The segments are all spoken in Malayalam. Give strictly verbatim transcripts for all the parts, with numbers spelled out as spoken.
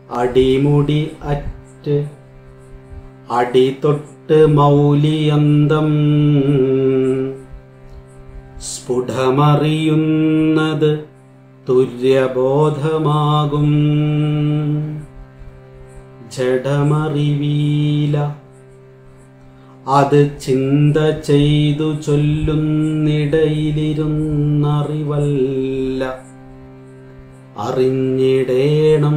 അടിമുടി അറ്റ് അടിതൊട്ട് മൗലിയന്തം സ്ഫുടമറിയുന്നത് തുര്യബോധമാകും. ജഡമറിവീല അത് ചിന്ത ചെയ്തു ചൊല്ലുന്നിടയിലിരുന്നറിവല്ല അറിഞ്ഞിടേണം.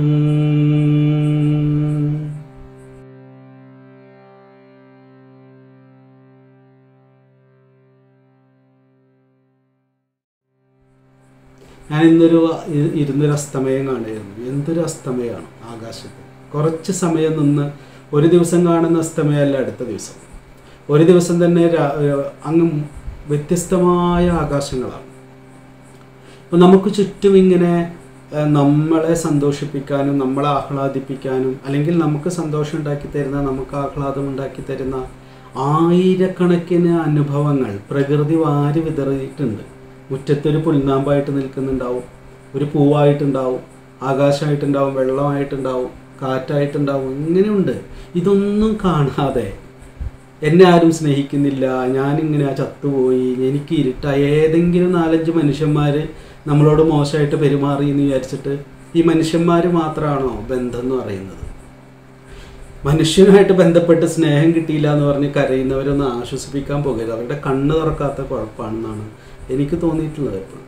ഞാൻ ഇന്നൊരു ഇരുന്നൊരു അസ്തമയം കാണുകയായിരുന്നു. എന്തൊരു അസ്തമയമാണ് ആകാശത്ത്. കുറച്ച് സമയം നിന്ന് ഒരു ദിവസം കാണുന്ന അസ്തമയമല്ല അടുത്ത ദിവസം. ഒരു ദിവസം തന്നെ അങ്ങ് വ്യത്യസ്തമായ ആകാശങ്ങളാണ്. അപ്പം നമുക്ക് ചുറ്റും ഇങ്ങനെ നമ്മളെ സന്തോഷിപ്പിക്കാനും നമ്മളെ ആഹ്ലാദിപ്പിക്കാനും അല്ലെങ്കിൽ നമുക്ക് സന്തോഷം ഉണ്ടാക്കി തരുന്ന നമുക്ക് ആഹ്ലാദം ഉണ്ടാക്കി തരുന്ന ആയിരക്കണക്കിന് അനുഭവങ്ങൾ പ്രകൃതി വാരി വിതറിയിട്ടുണ്ട്. മുറ്റത്തൊരു പുൽനാമ്പായിട്ട് നിൽക്കുന്നുണ്ടാവും, ഒരു പൂവായിട്ടുണ്ടാവും, ആകാശമായിട്ടുണ്ടാവും, വെള്ളമായിട്ടുണ്ടാവും, കാറ്റായിട്ടുണ്ടാവും. ഇങ്ങനെയുണ്ട്. ഇതൊന്നും കാണാതെ എന്നെ ആരും സ്നേഹിക്കുന്നില്ല, ഞാനിങ്ങനെ ചത്തുപോയി, എനിക്ക് ഇരുട്ടായി, ഏതെങ്കിലും നാലഞ്ച് മനുഷ്യന്മാർ നമ്മളോട് മോശമായിട്ട് പെരുമാറി എന്ന് വിചാരിച്ചിട്ട് ഈ മനുഷ്യന്മാർ മാത്രമാണോ ബന്ധം എന്ന് പറയുന്നത്? മനുഷ്യനുമായിട്ട് ബന്ധപ്പെട്ട് സ്നേഹം കിട്ടിയില്ല എന്ന് പറഞ്ഞ് കരയുന്നവരൊന്ന് ആശ്വസിപ്പിക്കാൻ പോകരുത്. അവരുടെ കണ്ണ് തുറക്കാത്ത കുഴപ്പമാണെന്നാണ് എനിക്ക് തോന്നിയിട്ടുള്ളത്. എപ്പോഴും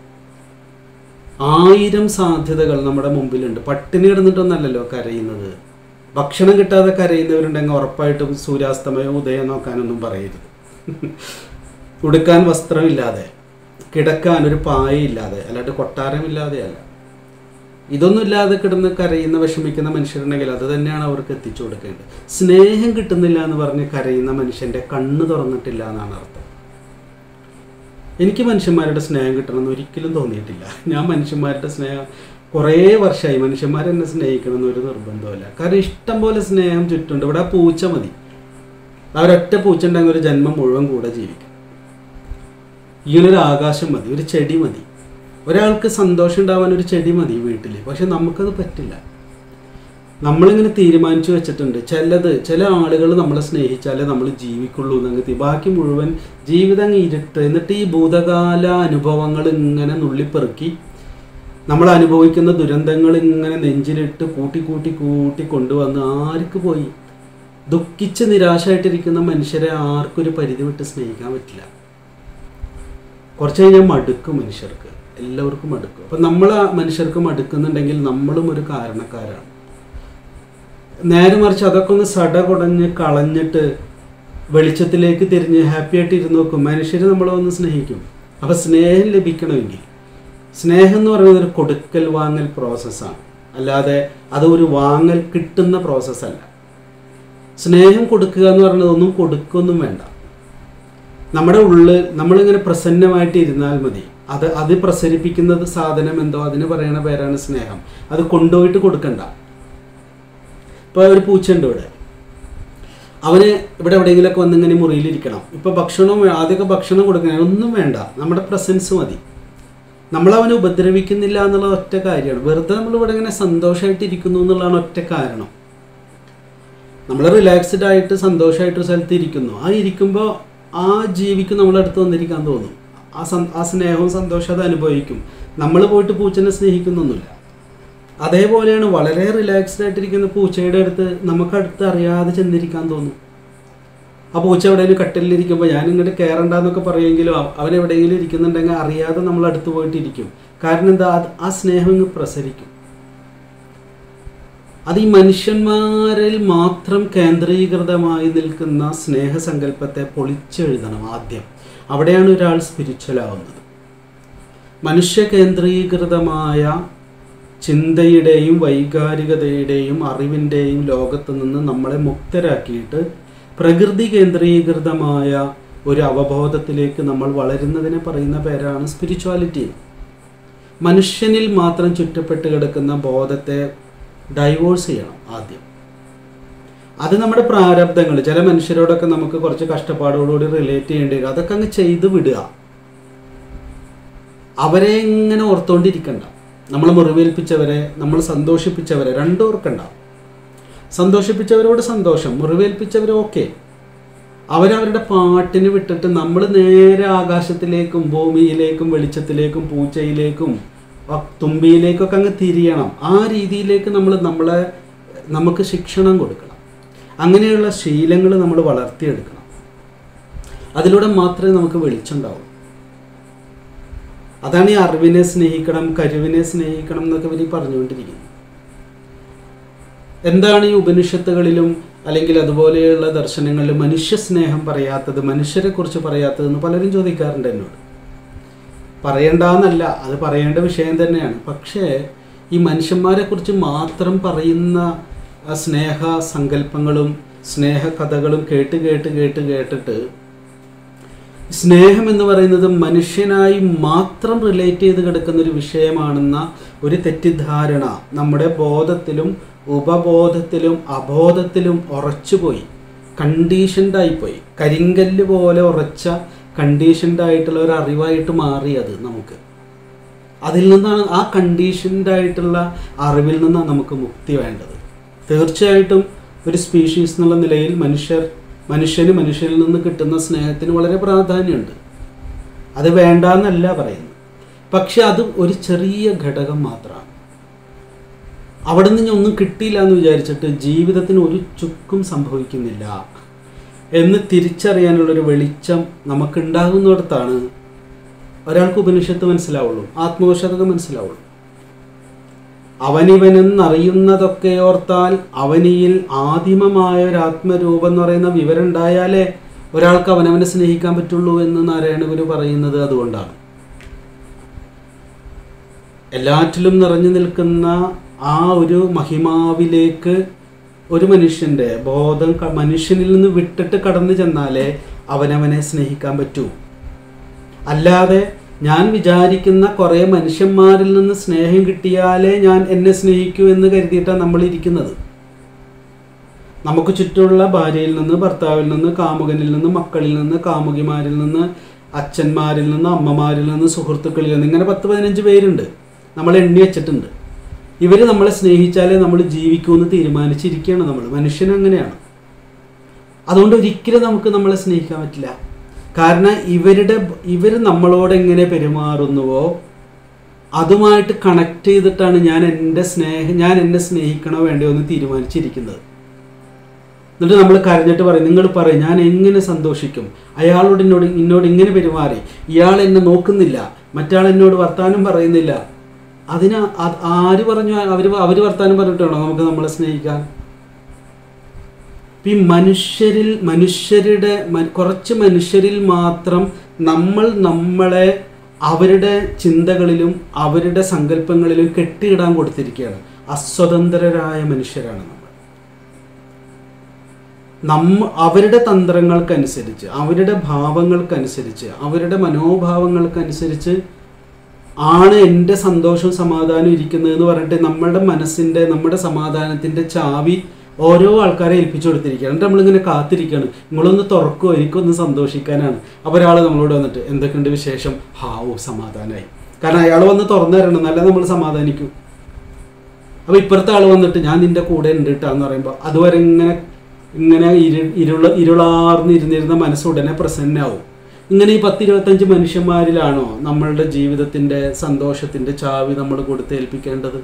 ആയിരം സാധ്യതകൾ നമ്മുടെ മുമ്പിലുണ്ട്. പട്ടിണി കിടന്നിട്ടൊന്നല്ലല്ലോ കരയുന്നത്. ഭക്ഷണം കിട്ടാതെ കരയുന്നവരുണ്ടെങ്കിൽ ഉറപ്പായിട്ടും സൂര്യാസ്തമയം ഉദയം നോക്കാനൊന്നും പറയരുത്. ഉടുക്കാൻ വസ്ത്രമില്ലാതെ, കിടക്കാൻ ഒരു പായയില്ലാതെ, അല്ലാണ്ട് കൊട്ടാരമില്ലാതെയല്ല. ഇതൊന്നും ഇല്ലാതെ കിടന്ന് കരയുന്ന വിഷമിക്കുന്ന മനുഷ്യരുണ്ടെങ്കിൽ അത് തന്നെയാണ് അവർക്ക് എത്തിച്ചു കൊടുക്കേണ്ടത്. സ്നേഹം കിട്ടുന്നില്ല എന്ന് പറഞ്ഞ് കരയുന്ന മനുഷ്യൻ്റെ കണ്ണ് തുറന്നിട്ടില്ല എന്നാണ് അർത്ഥം. എനിക്ക് മനുഷ്യന്മാരുടെ സ്നേഹം കിട്ടണമെന്ന് ഒരിക്കലും തോന്നിയിട്ടില്ല. ഞാൻ മനുഷ്യന്മാരുടെ സ്നേഹം കുറേ വർഷമായി മനുഷ്യന്മാർ എന്നെ സ്നേഹിക്കണമെന്ന് ഒരു നിർബന്ധമില്ല. കാരണം ഇഷ്ടം പോലെ സ്നേഹം ചുറ്റുണ്ട്. ഇവിടെ ആ പൂച്ച മതി. അവരൊറ്റ പൂച്ച ഉണ്ടെങ്കിൽ ഒരു ജന്മം മുഴുവൻ കൂടെ ജീവിക്കും. ഇങ്ങനൊരു ആകാശം മതി, ഒരു ചെടി മതി. ഒരാൾക്ക് സന്തോഷം ഉണ്ടാവാൻ ഒരു ചെടി മതി വീട്ടിൽ. പക്ഷെ നമുക്കത് പറ്റില്ല. നമ്മളിങ്ങനെ തീരുമാനിച്ചു വെച്ചിട്ടുണ്ട് ചിലത് ചില ആളുകൾ നമ്മളെ സ്നേഹിച്ചാലേ നമ്മൾ ജീവിക്കുള്ളൂ എന്നങ്ങ്. ബാക്കി മുഴുവൻ ജീവിതം ഇരുട്ട്. എന്നിട്ട് ഈ ഭൂതകാല അനുഭവങ്ങൾ ഇങ്ങനെ നുള്ളിപ്പെറുക്കി നമ്മൾ അനുഭവിക്കുന്ന ദുരന്തങ്ങൾ ഇങ്ങനെ നെഞ്ചിലിട്ട് കൂട്ടി കൂട്ടി കൂട്ടി കൊണ്ടുവന്ന് ആർക്ക് പോയി ദുഃഖിച്ച് നിരാശയായിട്ടിരിക്കുന്ന മനുഷ്യരെ ആർക്കൊരു പരിധി വിട്ട് സ്നേഹിക്കാൻ പറ്റില്ല. കുറച്ച് കഴിഞ്ഞാൽ മടുക്കും മനുഷ്യർക്ക്, എല്ലാവർക്കും മടുക്കും. അപ്പം നമ്മൾ ആ മനുഷ്യർക്ക് മടുക്കുന്നുണ്ടെങ്കിൽ നമ്മളും ഒരു കാരണക്കാരാണ്. നേരെ മറിച്ച് അതൊക്കെ ഒന്ന് സട കുടഞ്ഞ് കളഞ്ഞിട്ട് വെളിച്ചത്തിലേക്ക് തിരിഞ്ഞ് ഹാപ്പി ആയിട്ട് ഇരുന്ന് നോക്കും മനുഷ്യർ നമ്മളെ ഒന്ന് സ്നേഹിക്കും. അപ്പം സ്നേഹം ലഭിക്കണമെങ്കിൽ സ്നേഹം എന്ന് പറയുന്നത് ഒരു കൊടുക്കൽ വാങ്ങൽ പ്രോസസ്സാണ്, അല്ലാതെ അത് ഒരു വാങ്ങൽ കിട്ടുന്ന പ്രോസസ്സല്ല. സ്നേഹം കൊടുക്കുക എന്ന് പറയുന്നത് ഒന്നും കൊടുക്കൊന്നും വേണ്ട. നമ്മുടെ ഉള്ളിൽ നമ്മളിങ്ങനെ പ്രസന്നമായിട്ട് ഇരുന്നാൽ മതി. അത് അത് പ്രസരിപ്പിക്കുന്നത് സാധനം എന്തോ അതിന് പറയുന്ന പേരാണ് സ്നേഹം. അത് കൊണ്ടുപോയിട്ട് കൊടുക്കണ്ട. ഇപ്പോൾ ഒരു പൂച്ചയുണ്ട് ഇവിടെ, അവന് ഇവിടെ എവിടെയെങ്കിലുമൊക്കെ വന്നിങ്ങനെ മുറിയിലിരിക്കണം. ഇപ്പോൾ ഭക്ഷണം ആദ്യമൊക്കെ ഭക്ഷണം കൊടുക്കണം, ഒന്നും വേണ്ട, നമ്മുടെ പ്രസൻസ് മതി. നമ്മളവനെ ഉപദ്രവിക്കുന്നില്ല എന്നുള്ള ഒറ്റ കാര്യമാണ്. വെറുതെ നമ്മളിവിടെ ഇങ്ങനെ സന്തോഷമായിട്ടിരിക്കുന്നു എന്നുള്ളതാണ് ഒറ്റ കാരണം. നമ്മൾ റിലാക്സ്ഡ് ആയിട്ട് സന്തോഷമായിട്ട് സ്ഥലത്ത് ഇരിക്കുന്നു. ആ ഇരിക്കുമ്പോൾ ആ ജീവിക്ക് നമ്മളെ അടുത്ത് വന്നിരിക്കാൻ തോന്നും. ആ ആ സ്നേഹവും സന്തോഷം അത് അനുഭവിക്കും. നമ്മൾ പോയിട്ട് പൂച്ചനെ സ്നേഹിക്കുന്നൊന്നുമില്ല. അതേപോലെയാണ് വളരെ റിലാക്സ്ഡ് ആയിട്ടിരിക്കുന്ന പൂച്ചയുടെ അടുത്ത് നമുക്കടുത്ത് അറിയാതെ ചെന്നിരിക്കാൻ തോന്നും. ആ പൂച്ച എവിടെയെങ്കിലും കട്ടിലിരിക്കുമ്പോൾ ഞാൻ ഇങ്ങോട്ട് കയറണ്ടെന്നൊക്കെ പറയുമെങ്കിലും അവൻ എവിടെയെങ്കിലും ഇരിക്കുന്നുണ്ടെങ്കിൽ അറിയാതെ നമ്മൾ അടുത്ത് പോയിട്ടിരിക്കും. കാരണം എന്താ, അത് ആ സ്നേഹം ഇങ്ങ് പ്രസരിക്കും. അത് ഈ മനുഷ്യന്മാരിൽ മാത്രം കേന്ദ്രീകൃതമായി നിൽക്കുന്ന സ്നേഹസങ്കല്പത്തെ പൊളിച്ചെഴുതണം ആദ്യം. അവിടെയാണ് ഒരാൾ സ്പിരിച്വൽ ആവുന്നത്. മനുഷ്യ കേന്ദ്രീകൃതമായ ചിന്തയുടെയും വൈകാരികതയുടെയും അറിവിൻ്റെയും ലോകത്ത് നിന്ന് നമ്മളെ മുക്തരാക്കിയിട്ട് പ്രകൃതി കേന്ദ്രീകൃതമായ ഒരു അവബോധത്തിലേക്ക് നമ്മൾ വളരുന്നതിനെ പറയുന്ന പേരാണ് സ്പിരിച്വാലിറ്റി. മനുഷ്യനിൽ മാത്രം ചുറ്റപ്പെട്ട് കിടക്കുന്ന ബോധത്തെ ഡൈവോഴ്സ് ചെയ്യണം ആദ്യം. അത് നമ്മുടെ പ്രാരബ്ധങ്ങൾ. ചില മനുഷ്യരോടൊക്കെ നമുക്ക് കുറച്ച് കഷ്ടപ്പാടോടുകൂടി റിലേറ്റ് ചെയ്യേണ്ടി വരും. അതൊക്കെ അങ്ങ് ചെയ്ത് വിടുക. അവരെ ഇങ്ങനെ ഓർത്തുകൊണ്ടിരിക്കണ്ട. നമ്മൾ മുറിവേൽപ്പിച്ചവരെ, നമ്മൾ സന്തോഷിപ്പിച്ചവരെ രണ്ടും ഓർക്കണ്ട. സന്തോഷിപ്പിച്ചവരോട് സന്തോഷം, മുറിവേൽപ്പിച്ചവർ ഓക്കെ. അവരവരുടെ പാട്ടിന് വിട്ടിട്ട് നമ്മൾ നേരെ ആകാശത്തിലേക്കും ഭൂമിയിലേക്കും വെളിച്ചത്തിലേക്കും പൂച്ചയിലേക്കും തുമ്പിയിലേക്കൊക്കെ അങ്ങ് തിരിയണം. ആ രീതിയിലേക്ക് നമ്മൾ നമ്മളെ നമുക്ക് ശിക്ഷണം കൊടുക്കണം. അങ്ങനെയുള്ള ശീലങ്ങൾ നമ്മൾ വളർത്തിയെടുക്കണം. അതിലൂടെ മാത്രമേ നമുക്ക് വെളിച്ചമുണ്ടാവൂ. അതാണ് ഈ അറിവിനെ സ്നേഹിക്കണം, കരുവിനെ സ്നേഹിക്കണം എന്നൊക്കെ ഇവർ പറഞ്ഞുകൊണ്ടിരിക്കുന്നത്. എന്താണ് ഈ ഉപനിഷത്തുകളിലും അല്ലെങ്കിൽ അതുപോലെയുള്ള ദർശനങ്ങളിലും മനുഷ്യ സ്നേഹം പറയാത്തത്, മനുഷ്യരെ കുറിച്ച് പറയാത്തതെന്ന് പലരും ചോദിക്കാറുണ്ട് എന്നോട്. പറയണ്ടെന്നല്ല, അത് പറയേണ്ട വിഷയം തന്നെയാണ്. പക്ഷേ ഈ മനുഷ്യന്മാരെ കുറിച്ച് മാത്രം പറയുന്ന സ്നേഹ സങ്കല്പങ്ങളും സ്നേഹ കഥകളും കേട്ട് കേട്ട് കേട്ട് കേട്ടിട്ട് സ്നേഹം എന്ന് പറയുന്നത് മനുഷ്യനായി മാത്രം റിലേറ്റ് ചെയ്ത് കിടക്കുന്ന ഒരു വിഷയമാണെന്ന ഒരു തെറ്റിദ്ധാരണ നമ്മുടെ ബോധത്തിലും ഉപബോധത്തിലും അബോധത്തിലും ഉറച്ചുപോയി, കണ്ടീഷൻഡായിപ്പോയി. കരിങ്കല്ല് പോലെ ഉറച്ച കണ്ടീഷൻഡായിട്ടുള്ള ഒരു അറിവായിട്ട് മാറി അത് നമുക്ക്. അതിൽ നിന്നാണ്, ആ കണ്ടീഷൻഡായിട്ടുള്ള അറിവിൽ നിന്നാണ് നമുക്ക് മുക്തി വേണ്ടത്. തീർച്ചയായിട്ടും ഒരു സ്പീഷീസ് എന്നുള്ള നിലയിൽ മനുഷ്യർ മനുഷ്യന് മനുഷ്യരിൽ നിന്ന് കിട്ടുന്ന സ്നേഹത്തിന് വളരെ പ്രാധാന്യമുണ്ട്. അത് വേണ്ടാന്നല്ല പറയുന്നത്. പക്ഷെ അത് ഒരു ചെറിയ ഘടകം മാത്രമാണ്. അവിടെ നിന്ന് ഒന്നും കിട്ടിയില്ല എന്ന് വിചാരിച്ചിട്ട് ജീവിതത്തിന് ഒരു ചുക്കും സംഭവിക്കുന്നില്ല എന്ന് തിരിച്ചറിയാനുള്ളൊരു വെളിച്ചം നമുക്കുണ്ടാകുന്നിടത്താണ് ഒരാൾക്ക് ഉപനിഷത്ത് മനസ്സിലാവുള്ളൂ, ആത്മവശതകം മനസ്സിലാവുള്ളൂ. അവനിവനെന്നറിയുന്നതൊക്കെ ഓർത്താൽ അവനിയിൽ ആദിമമായ ഒരു ആത്മരൂപം എന്ന് പറയുന്ന വിവരം ഉണ്ടായാലേ ഒരാൾക്ക് അവനവനെ സ്നേഹിക്കാൻ പറ്റുള്ളൂ എന്ന് നാരായണ ഗുരു പറയുന്നത് അതുകൊണ്ടാണ്. എല്ലാറ്റിലും നിറഞ്ഞു നിൽക്കുന്ന ആ ഒരു മഹിമാവിലേക്ക് ഒരു മനുഷ്യൻ്റെ ബോധം മനുഷ്യനിൽ നിന്ന് വിട്ടിട്ട് കടന്നു ചെന്നാലേ അവനവനെ സ്നേഹിക്കാൻ പറ്റൂ. അല്ലാതെ ഞാൻ വിചാരിക്കുന്ന കുറേ മനുഷ്യന്മാരിൽ നിന്ന് സ്നേഹം കിട്ടിയാലേ ഞാൻ എന്നെ സ്നേഹിക്കൂ എന്ന് കരുതിയിട്ടാണ് നമ്മൾ ഇരിക്കുന്നത്. നമുക്ക് ചുറ്റുമുള്ള ഭാര്യയിൽ നിന്ന്, ഭർത്താവിൽ നിന്ന്, കാമുകനിൽ നിന്ന്, മക്കളിൽ നിന്ന്, കാമുകിമാരിൽ നിന്ന്, അച്ഛന്മാരിൽ നിന്ന്, അമ്മമാരിൽ നിന്ന്, സുഹൃത്തുക്കളിൽ നിന്ന്, ഇങ്ങനെ പത്ത് പതിനഞ്ച് പേരുണ്ട് നമ്മൾ എണ്ണി വെച്ചിട്ടുണ്ട്. ഇവർ നമ്മളെ സ്നേഹിച്ചാലേ നമ്മൾ ജീവിക്കുമെന്ന് തീരുമാനിച്ചിരിക്കുകയാണ് നമ്മൾ. മനുഷ്യൻ അങ്ങനെയാണ്. അതുകൊണ്ട് ഒരിക്കലും നമുക്ക് നമ്മളെ സ്നേഹിക്കാൻ പറ്റില്ല. കാരണം ഇവരുടെ ഇവർ നമ്മളോട് എങ്ങനെ പെരുമാറുന്നുവോ അതുമായിട്ട് കണക്ട് ചെയ്തിട്ടാണ് ഞാൻ എൻ്റെ സ്നേഹം ഞാൻ എന്നെ സ്നേഹിക്കണോ വേണ്ടയോ എന്ന് തീരുമാനിച്ചിരിക്കുന്നത്. എന്നിട്ട് നമ്മൾ കരഞ്ഞിട്ട് പറയും, നിങ്ങൾ പറയും ഞാൻ എങ്ങനെ സന്തോഷിക്കും, അയാളോട് എന്നോട് എന്നോട് ഇങ്ങനെ പെരുമാറി, ഇയാൾ എന്നെ നോക്കുന്നില്ല, മറ്റാൾ എന്നോട് വർത്താനം പറയുന്നില്ല. അതിന് ആര് പറഞ്ഞു? അവർ അവർ വർത്താനം പറഞ്ഞിട്ടാണോ നമുക്ക് നമ്മളെ സ്നേഹിക്കാൻ? ഈ മനുഷ്യരിൽ മനുഷ്യരുടെ കുറച്ച് മനുഷ്യരിൽ മാത്രം നമ്മൾ നമ്മളെ അവരുടെ ചിന്തകളിലും അവരുടെ സങ്കല്പങ്ങളിലും കെട്ടിയിടാൻ കൊടുത്തിരിക്കുകയാണ്. അസ്വതന്ത്രരായ മനുഷ്യരാണ് നമ്മൾ. നമ്മ അവരുടെ തന്ത്രങ്ങൾക്കനുസരിച്ച്, അവരുടെ ഭാവങ്ങൾക്കനുസരിച്ച്, അവരുടെ മനോഭാവങ്ങൾക്കനുസരിച്ച് ആണ് എൻ്റെ സന്തോഷവും സമാധാനവും ഇരിക്കുന്നതെന്ന് പറഞ്ഞിട്ട് നമ്മളുടെ മനസ്സിൻ്റെ നമ്മുടെ സമാധാനത്തിൻ്റെ ചാവി ഓരോ ആൾക്കാരെ ഏൽപ്പിച്ചു കൊടുത്തിരിക്കുകയാണ്. എന്നിട്ട് നമ്മളിങ്ങനെ കാത്തിരിക്കുകയാണ്, നിങ്ങളൊന്ന് തുറക്കുമോ, എനിക്കൊന്ന് സന്തോഷിക്കാനാണ്. അപ്പോൾ ഒരാൾ നമ്മളോട് വന്നിട്ട് എന്തൊക്കെയുണ്ട് വിശേഷം, ഹാവോ സമാധാനമായി. കാരണം അയാൾ വന്ന് തുറന്നു തരണം, നല്ല നമ്മൾ സമാധാനിക്കും. അപ്പോൾ ഇപ്പുറത്തെ ആൾ വന്നിട്ട് ഞാൻ നിൻ്റെ കൂടെ ഉണ്ട് കേട്ടാന്ന് പറയുമ്പോൾ അതുവരെ ഇങ്ങനെ ഇങ്ങനെ ഇരു ഇരുള ഇരുളാർന്ന് ഇരുന്നിരുന്ന മനസ്സ് ഉടനെ പ്രസന്നമാവും. ഇങ്ങനെ ഈ പത്തിരുപത്തഞ്ച് മനുഷ്യന്മാരിലാണോ നമ്മളുടെ ജീവിതത്തിൻ്റെ സന്തോഷത്തിൻ്റെ ചാവി നമ്മൾ കൊടുത്തേൽപ്പിക്കേണ്ടത്?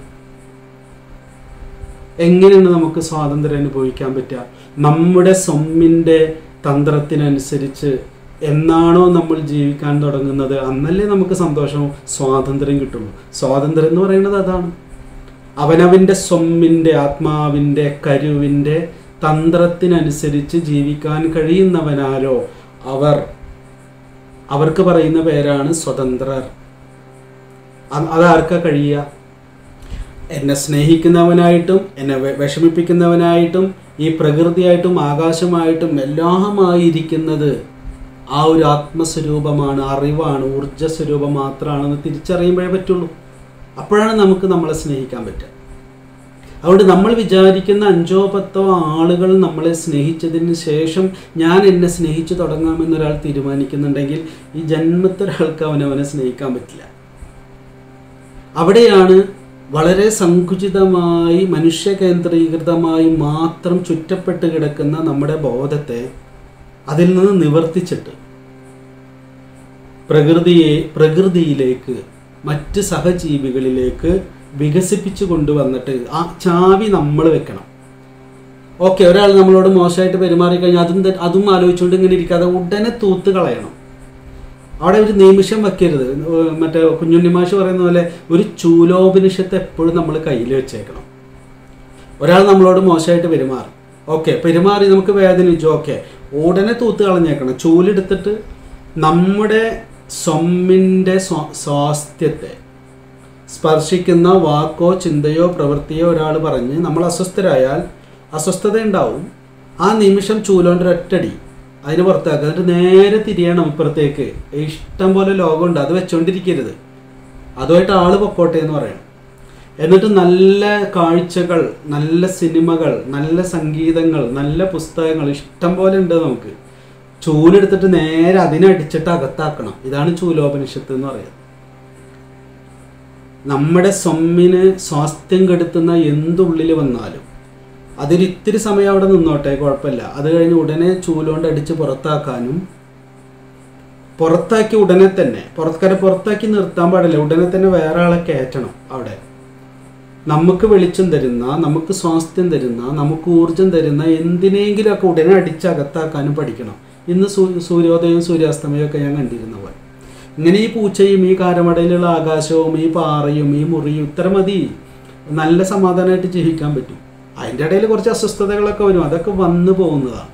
എങ്ങനെയാണ് നമുക്ക് സ്വാതന്ത്ര്യം അനുഭവിക്കാൻ പറ്റുക? നമ്മുടെ സ്വമ്മിൻ്റെ തന്ത്രത്തിനനുസരിച്ച് എന്നാണോ നമ്മൾ ജീവിക്കാൻ തുടങ്ങുന്നത് അന്നല്ലേ നമുക്ക് സന്തോഷവും സ്വാതന്ത്ര്യം കിട്ടുള്ളൂ. സ്വാതന്ത്ര്യം എന്ന് പറയുന്നത് അതാണ്. അവനവൻ്റെ സ്വമ്മിൻ്റെ ആത്മാവിൻ്റെ കരുവിൻ്റെ തന്ത്രത്തിനനുസരിച്ച് ജീവിക്കാൻ കഴിയുന്നവനാരോ അവർ അവർക്ക് പറയുന്ന പേരാണ് സ്വതന്ത്രർ. അതാർക്കാ കഴിയുക? എന്നെ സ്നേഹിക്കുന്നവനായിട്ടും എന്നെ വിഷമിപ്പിക്കുന്നവനായിട്ടും ഈ പ്രകൃതിയായിട്ടും ആകാശമായിട്ടും എല്ലാമായിരിക്കുന്നത് ആ ഒരു ആത്മസ്വരൂപമാണ്, അറിവാണ്, ഊർജ്ജസ്വരൂപം മാത്രമാണെന്ന് തിരിച്ചറിയുമ്പോഴേ പറ്റുള്ളൂ. അപ്പോഴാണ് നമുക്ക് നമ്മളെ സ്നേഹിക്കാൻ പറ്റുക. അതുകൊണ്ട് നമ്മൾ വിചാരിക്കുന്ന അഞ്ചോ പത്തോ ആളുകൾ നമ്മളെ സ്നേഹിച്ചതിന് ശേഷം ഞാൻ എന്നെ സ്നേഹിച്ച് തുടങ്ങാമെന്നൊരാൾ തീരുമാനിക്കുന്നുണ്ടെങ്കിൽ ഈ ജന്മത്തൊരാൾക്ക് അവനവനെ സ്നേഹിക്കാൻ പറ്റില്ല. അവിടെയാണ് വളരെ സങ്കുചിതമായി മനുഷ്യ കേന്ദ്രീകൃതമായി മാത്രം ചുറ്റപ്പെട്ട് കിടക്കുന്ന നമ്മുടെ ബോധത്തെ അതിൽ നിന്ന് നിവർത്തിച്ചിട്ട് പ്രകൃതിയെ പ്രകൃതിയിലേക്ക് മറ്റ് സഹജീവികളിലേക്ക് വികസിപ്പിച്ചു കൊണ്ടുവന്നിട്ട് ആ ചാവി നമ്മൾ വെക്കണം. ഓക്കെ, ഒരാൾ നമ്മളോട് മോശമായിട്ട് പെരുമാറി കഴിഞ്ഞാൽ അതും അതും ആലോചിച്ചുകൊണ്ട് ഇങ്ങനെ ഇരിക്കാതെ ഉടനെ തൂത്ത് കളയണം. അവിടെ ഒരു നിമിഷം വെക്കരുത്. മറ്റേ കുഞ്ഞുണ്ണിമാഷ് പറയുന്ന പോലെ ഒരു ചൂലോപനിഷത്ത് എപ്പോഴും നമ്മൾ കയ്യിൽ വെച്ചേക്കണം. ഒരാൾ നമ്മളോട് മോശമായിട്ട് പെരുമാറി, ഓക്കെ പെരുമാറി നമുക്ക് വേദനിച്ചു, ഓക്കെ ഉടനെ തൂത്ത് കളഞ്ഞേക്കണം. ചൂലെടുത്തിട്ട് നമ്മുടെ സ്വമ്മിൻ്റെ സ്വാസ്ഥ്യത്തെ സ്പർശിക്കുന്ന വാക്കോ ചിന്തയോ പ്രവൃത്തിയോ ഒരാൾ പറഞ്ഞ് നമ്മൾ അസ്വസ്ഥരായാൽ അസ്വസ്ഥത ഉണ്ടാവും. ആ നിമിഷം ചൂലോണ്ട് ഒറ്റടി അതിന് പുറത്താക്കുക. എന്നിട്ട് നേരെ തിരിയണം ഇപ്പുറത്തേക്ക്. ഇഷ്ടം പോലെ ലോകമുണ്ട്, അത് വെച്ചോണ്ടിരിക്കരുത്. അതുമായിട്ട് ആള് പൊക്കോട്ടെ എന്ന് പറയണം. എന്നിട്ട് നല്ല കാഴ്ചകൾ, നല്ല സിനിമകൾ, നല്ല സംഗീതങ്ങൾ, നല്ല പുസ്തകങ്ങൾ ഇഷ്ടം പോലെ ഉണ്ട് നമുക്ക്. ചൂലെടുത്തിട്ട് നേരെ അതിനടിച്ചിട്ട് അകത്താക്കണം. ഇതാണ് ചൂലോപനിഷത്ത് എന്ന് പറയുന്നത്. നമ്മുടെ സ്വമ്മിന് സ്വാസ്ഥ്യം കെടുത്തുന്ന എന്തുള്ളിൽ വന്നാലും അതിലിത്തിരി സമയം അവിടെ നിന്നോട്ടെ, കുഴപ്പമില്ല. അത് കഴിഞ്ഞ് ഉടനെ ചൂലുകൊണ്ട് അടിച്ച് പുറത്താക്കാനും, പുറത്താക്കി ഉടനെ തന്നെ പുറത്ത്ക്കാരെ പുറത്താക്കി നിർത്താൻ പാടില്ല. ഉടനെ തന്നെ വേറെ ആളെ കയറ്റണം. അവിടെ നമുക്ക് വെളിച്ചം തരുന്ന, നമുക്ക് സ്വാസ്ഥ്യം തരുന്ന, നമുക്ക് ഊർജം തരുന്ന എന്തിനെങ്കിലുമൊക്കെ ഉടനെ അടിച്ച് അകത്താക്കാനും പഠിക്കണം. ഇന്ന് സൂ സൂര്യോദയവും സൂര്യാസ്തമയവും ഒക്കെ ഞാൻ കണ്ടിരുന്ന പോലെ ഇങ്ങനെ ഈ പൂച്ചയും ഈ കാരമടയിലുള്ള ആകാശവും ഈ പാറയും ഈ മുറിയും ഇത്ര മതി, നല്ല സമാധാനമായിട്ട് ജീവിക്കാൻ പറ്റും. അതിൻ്റെ ഇടയിൽ കുറച്ച് അസ്വസ്ഥതകളൊക്കെ വരും, അതൊക്കെ വന്നു പോകുന്നതാണ്.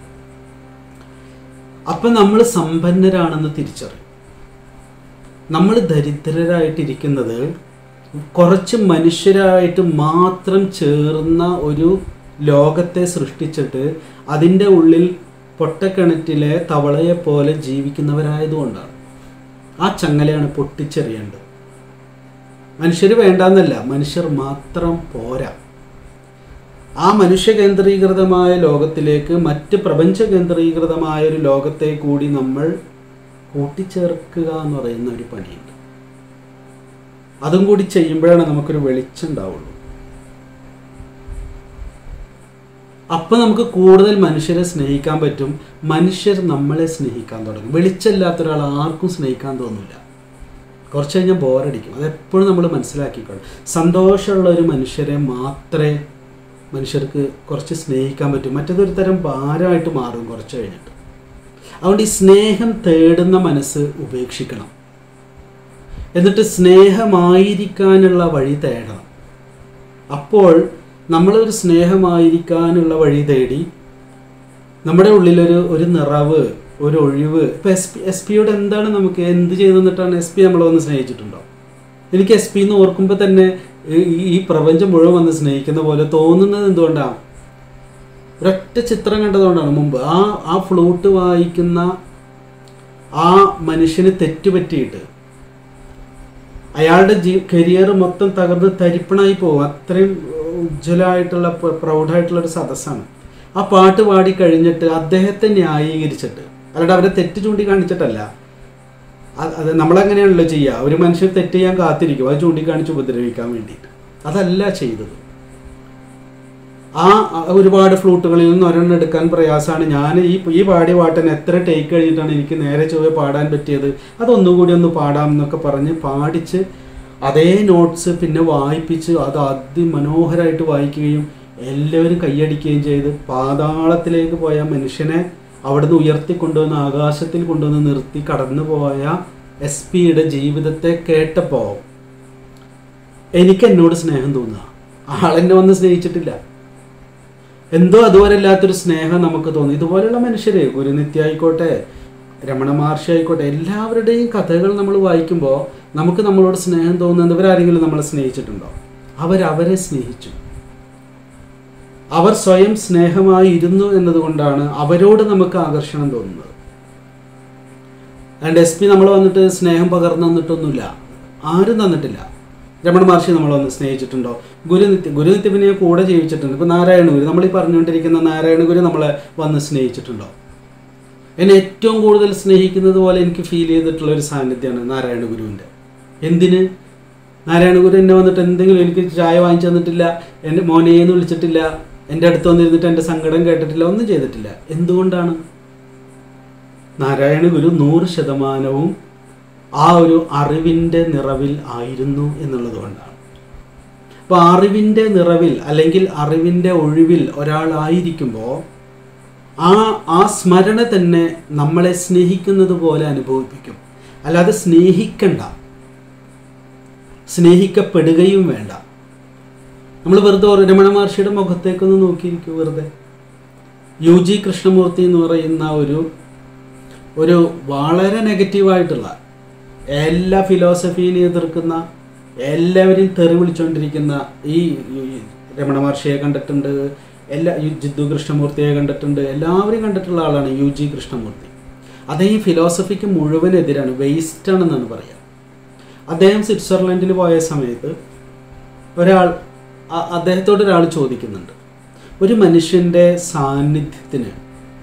അപ്പം നമ്മൾ സമ്പന്നരാണെന്ന് തിരിച്ചറിയും. നമ്മൾ ദരിദ്രരായിട്ടിരിക്കുന്നത് കുറച്ച് മനുഷ്യരായിട്ട് മാത്രം ചേർന്ന ഒരു ലോകത്തെ സൃഷ്ടിച്ചിട്ട് അതിൻ്റെ ഉള്ളിൽ പൊട്ടക്കിണറ്റിലെ തവളയെ പോലെ ജീവിക്കുന്നവരായതുകൊണ്ടാണ്. ആ ചങ്ങലയാണ് പൊട്ടിച്ചെറിയേണ്ടത്. മനുഷ്യർ വേണ്ടാന്നല്ല, മനുഷ്യർ മാത്രം പോരാ. ആ മനുഷ്യ കേന്ദ്രീകൃതമായ ലോകത്തിലേക്ക് മറ്റ് പ്രപഞ്ച കേന്ദ്രീകൃതമായ ഒരു ലോകത്തെ കൂടി നമ്മൾ കൂട്ടിച്ചേർക്കുക എന്ന് പറയുന്ന ഒരു പണിയുണ്ട്. അതും കൂടി ചെയ്യുമ്പോഴാണ് നമുക്കൊരു വെളിച്ചം ഉണ്ടാവുള്ളൂ. അപ്പം നമുക്ക് കൂടുതൽ മനുഷ്യരെ സ്നേഹിക്കാൻ പറ്റും. മനുഷ്യർ നമ്മളെ സ്നേഹിക്കാൻ തുടങ്ങും. വെളിച്ചമില്ലാത്ത ഒരാൾ ആർക്കും സ്നേഹിക്കാൻ തോന്നില്ല. കുറച്ച് കഴിഞ്ഞാൽ ബോറടിക്കും. അതെപ്പോഴും നമ്മൾ മനസ്സിലാക്കിക്കോളും. സന്തോഷമുള്ള ഒരു മനുഷ്യരെ മാത്രമേ മനുഷ്യർക്ക് കുറച്ച് സ്നേഹിക്കാൻ പറ്റും. മറ്റേതൊരു തരം ഭാരമായിട്ട് മാറും കുറച്ച് കഴിഞ്ഞിട്ട്. അതുകൊണ്ട് ഈ സ്നേഹം തേടുന്ന മനസ്സ് ഉപേക്ഷിക്കണം. എന്നിട്ട് സ്നേഹമായിരിക്കാനുള്ള വഴി തേടണം. അപ്പോൾ നമ്മളൊരു സ്നേഹമായിരിക്കാനുള്ള വഴി തേടി നമ്മുടെ ഉള്ളിലൊരു ഒരു നിറവ്, ഒരു ഒഴിവ്. ഇപ്പം എസ് പി എസ് പിയോട് എന്താണ് നമുക്ക് എന്ത് ചെയ്തു തന്നിട്ടാണ് എസ് പി നമ്മളെ വന്ന് സ്നേഹിച്ചിട്ടുണ്ടോ? എനിക്ക് എസ് പി എന്ന് ഓർക്കുമ്പോൾ തന്നെ ഈ പ്രപഞ്ചം മുഴുവൻ വന്ന് സ്നേഹിക്കുന്ന പോലെ തോന്നുന്നത് എന്തുകൊണ്ടാണ്? ഒരൊറ്റ ചിത്രം കണ്ടതുകൊണ്ടാണ്. മുമ്പ് ആ ആ ഫ്ലൂട്ട് വായിക്കുന്ന ആ മനുഷ്യന് തെറ്റുപറ്റിയിട്ട് അയാളുടെ ജീ കരിയർ മൊത്തം തകർന്ന് തരിപ്പണായി പോകും. അത്രയും ഉജ്ജ്വലമായിട്ടുള്ള പ്രൗഢായിട്ടുള്ളൊരു സദസ്സാണ്. ആ പാട്ട് പാടി കഴിഞ്ഞിട്ട് അദ്ദേഹത്തെ ന്യായീകരിച്ചിട്ട്, അല്ലാണ്ട് അവരെ തെറ്റ് ചൂണ്ടിക്കാണിച്ചിട്ടല്ല. അത് നമ്മളെങ്ങനെയാണല്ലോ ചെയ്യുക. ഒരു മനുഷ്യർ തെറ്റ് ചെയ്യാൻ കാത്തിരിക്കും, അത് ചൂണ്ടിക്കാണിച്ച് ഉപദ്രവിക്കാൻ വേണ്ടിയിട്ട്. അതല്ല ചെയ്തത്. ആ ഒരുപാട് ഫ്ലൂട്ടുകളിൽ നിന്ന് ഒരെണ്ണം എടുക്കാൻ പ്രയാസമാണ്. ഞാൻ ഈ ഈ പാടിയ പാട്ടിന് എത്ര ടേക്ക് കഴിഞ്ഞിട്ടാണ് എനിക്ക് നേരെ ചൊവ്വേ പാടാൻ പറ്റിയത്, അതൊന്നുകൂടി ഒന്ന് പാടാം എന്നൊക്കെ പറഞ്ഞ് പാടിച്ച് അതേ നോട്ട്സ് പിന്നെ വായിപ്പിച്ച് അത് അതിമനോഹരമായിട്ട് വായിക്കുകയും എല്ലാവരും കൈയടിക്കുകയും ചെയ്ത് പാതാളത്തിലേക്ക് പോയ മനുഷ്യനെ അവിടുന്ന് ഉയർത്തിക്കൊണ്ടുവന്ന് ആകാശത്തിൽ കൊണ്ടുവന്ന് നിർത്തി കടന്നു പോയ എസ് പിയുടെ ജീവിതത്തെ കേട്ടപ്പോൾ എനിക്ക് എന്നോട് സ്നേഹം തോന്നുക. ആളെന്നെ വന്ന് സ്നേഹിച്ചിട്ടില്ല, എന്തോ അതുവരെ ഇല്ലാത്തൊരു സ്നേഹം നമുക്ക് തോന്നി. ഇതുപോലെയുള്ള മനുഷ്യരെ, ഗുരുനിത്യ ആയിക്കോട്ടെ, രമണ മഹർഷി ആയിക്കോട്ടെ, എല്ലാവരുടെയും കഥകൾ നമ്മൾ വായിക്കുമ്പോൾ നമുക്ക് നമ്മളോട് സ്നേഹം തോന്നുന്നവരാരെങ്കിലും നമ്മളെ സ്നേഹിച്ചിട്ടുണ്ടോ? അവരവരെ സ്നേഹിച്ചു. അവർ സ്വയം സ്നേഹമായി ഇരുന്നു എന്നതുകൊണ്ടാണ് അവരോട് നമുക്ക് ആകർഷണം തോന്നുന്നത്. അതുകൊണ്ട് എസ് പി നമ്മൾ വന്നിട്ട് സ്നേഹം പകർന്നു തന്നിട്ടൊന്നുമില്ല, ആരും തന്നിട്ടില്ല. രമണ മഹർഷി നമ്മൾ വന്ന് സ്നേഹിച്ചിട്ടുണ്ടോ? ഗുരുനിത്യ ഗുരുനിത്യ പിന്നെ കൂടെ ജീവിച്ചിട്ടുണ്ട്. ഇപ്പോൾ നാരായണ ഗുരു, നമ്മൾ ഈ പറഞ്ഞുകൊണ്ടിരിക്കുന്ന നാരായണ ഗുരു നമ്മളെ വന്ന് സ്നേഹിച്ചിട്ടുണ്ടോ? എന്നെ ഏറ്റവും കൂടുതൽ സ്നേഹിക്കുന്നത് പോലെ എനിക്ക് ഫീൽ ചെയ്തിട്ടുള്ള ഒരു സാന്നിധ്യമാണ് നാരായണ ഗുരുവിൻ്റെ. എന്തിന്? നാരായണ ഗുരു എന്നെ വന്നിട്ട് എന്തെങ്കിലും എനിക്ക് ചായ വാങ്ങിച്ചു തന്നിട്ടില്ല, എൻ്റെ മോനെന്ന് വിളിച്ചിട്ടില്ല, എൻ്റെ അടുത്ത് വന്നിരുന്നിട്ട് എൻ്റെ സങ്കടം കേട്ടിട്ടില്ല, ഒന്നും ചെയ്തിട്ടില്ല. എന്തുകൊണ്ടാണ്? നാരായണ ഗുരു നൂറ് ശതമാനവും ആ ഒരു അറിവിൻ്റെ നിറവിൽ ആയിരുന്നു എന്നുള്ളത് കൊണ്ടാണ്. അപ്പോൾ അറിവിൻ്റെ നിറവിൽ അല്ലെങ്കിൽ അറിവിൻ്റെ ഒഴിവിൽ ഒരാളായിരിക്കുമ്പോൾ ആ ആ സ്മരണ തന്നെ നമ്മളെ സ്നേഹിക്കുന്നത് പോലെ അനുഭവിപ്പിക്കും. അല്ലാതെ സ്നേഹിക്കണ്ട, സ്നേഹിക്കപ്പെടുകയും വേണ്ട. നമ്മൾ വെറുതെ രമണ മഹർഷിയുടെ മുഖത്തേക്കൊന്ന് നോക്കിയിരിക്കും. വെറുതെ യു ജി കൃഷ്ണമൂർത്തി എന്ന് പറയുന്ന ഒരു ഒരു വളരെ നെഗറ്റീവായിട്ടുള്ള, എല്ലാ ഫിലോസഫിയെ എതിർക്കുന്ന, എല്ലാവരെയും തെറി വിളിച്ചുകൊണ്ടിരിക്കുന്ന ഈ രമണ മഹർഷിയെ കണ്ടിട്ടുണ്ട്, എല്ലാ ജിദ്ദു കൃഷ്ണമൂർത്തിയെ കണ്ടിട്ടുണ്ട്, എല്ലാവരെയും കണ്ടിട്ടുള്ള ആളാണ് യു ജി കൃഷ്ണമൂർത്തി. അദ്ദേഹം ഈ ഫിലോസഫിക്ക് മുഴുവൻ എതിരാണ്, വേസ്റ്റാണെന്നാണ് പറയുക. അദ്ദേഹം സ്വിറ്റ്സർലൻഡിൽ പോയ സമയത്ത് ഒരാൾ അദ്ദേഹത്തോട് ഒരാൾ ചോദിക്കുന്നുണ്ട്, ഒരു മനുഷ്യൻ്റെ സാന്നിധ്യത്തിന്,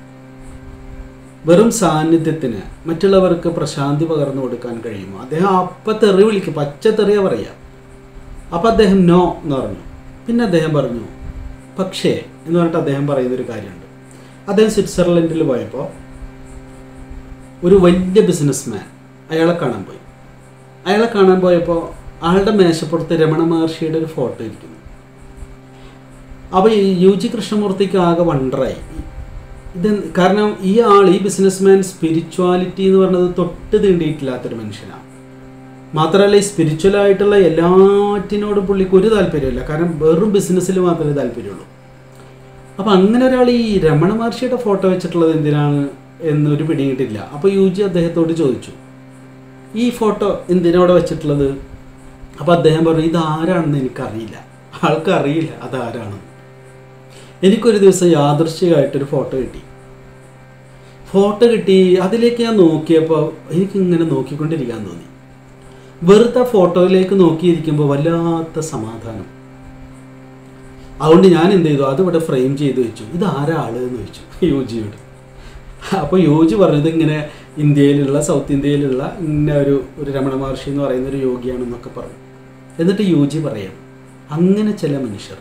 വെറും സാന്നിധ്യത്തിന് മറ്റുള്ളവർക്ക് പ്രശാന്തി പകർന്നു കൊടുക്കാൻ കഴിയുമോ? അദ്ദേഹം അപ്പം തെറി വിളിക്കും, പച്ച തെറിയ പറയുക. അപ്പം അദ്ദേഹം നോ എന്ന് പറഞ്ഞു. പിന്നെ അദ്ദേഹം പറഞ്ഞു പക്ഷേ എന്ന് പറഞ്ഞിട്ട് അദ്ദേഹം പറയുന്നൊരു കാര്യമുണ്ട്. അദ്ദേഹം സ്വിറ്റ്സർലൻഡിൽ പോയപ്പോൾ ഒരു വലിയ ബിസിനസ്മാൻ അയാളെ കാണാൻ പോയി. അയാളെ കാണാൻ പോയപ്പോൾ ആളുടെ മേശപ്പുറത്ത് രമണ മഹർഷിയുടെ ഒരു ഫോട്ടോ ഇരിക്കുന്നു. അപ്പോൾ ഈ യു ജി കൃഷ്ണമൂർത്തിക്ക് ആകെ വണ്ടറായി. ഇത് കാരണം ഈ ആൾ, ഈ ബിസിനസ്മാൻ സ്പിരിച്വാലിറ്റി എന്ന് പറഞ്ഞത് തൊട്ട് തീണ്ടിയിട്ടില്ലാത്തൊരു മനുഷ്യനാണ്. മാത്രമല്ല ഈ സ്പിരിച്വലായിട്ടുള്ള എല്ലാറ്റിനോടും പുള്ളിക്ക് ഒരു താല്പര്യമില്ല. കാരണം വെറും ബിസിനസ്സിൽ മാത്രമേ താല്പര്യമുള്ളൂ. അപ്പം അങ്ങനെ ഒരാൾ ഈ രമണ മഹർഷിയുടെ ഫോട്ടോ വെച്ചിട്ടുള്ളത് എന്തിനാണ് എന്നൊരു പിടിയിട്ടില്ല. അപ്പോൾ യു ജി അദ്ദേഹത്തോട് ചോദിച്ചു, ഈ ഫോട്ടോ എന്തിനോടെ വെച്ചിട്ടുള്ളത്? അപ്പോൾ അദ്ദേഹം പറഞ്ഞു, ഇതാരാണെന്ന് എനിക്കറിയില്ല, ആൾക്കറിയില്ല അതാരാണ്. എനിക്കൊരു ദിവസം യാദൃശ്ചികമായിട്ടൊരു ഫോട്ടോ കിട്ടി. ഫോട്ടോ കിട്ടി അതിലേക്ക് ഞാൻ നോക്കിയപ്പോൾ എനിക്കിങ്ങനെ നോക്കിക്കൊണ്ടിരിക്കാൻ തോന്നി. വെറുതെ ഫോട്ടോയിലേക്ക് നോക്കിയിരിക്കുമ്പോൾ വല്ലാത്ത സമാധാനം. അതുകൊണ്ട് ഞാൻ എന്ത് ചെയ്തു, അതിവിടെ ഫ്രെയിം ചെയ്ത് വെച്ചു. ഇത് ആരാള് എന്ന് ചോദിച്ചു യു ജിയോട്. അപ്പോൾ യു ജി പറഞ്ഞത് ഇങ്ങനെ ഇന്ത്യയിലുള്ള, സൗത്ത് ഇന്ത്യയിലുള്ള ഇങ്ങനെ ഒരു ഒരു രമണ മഹർഷി എന്ന് പറയുന്ന ഒരു യോഗിയാണെന്നൊക്കെ പറഞ്ഞു. എന്നിട്ട് യു ജി പറയാം, അങ്ങനെ ചില മനുഷ്യർക്ക്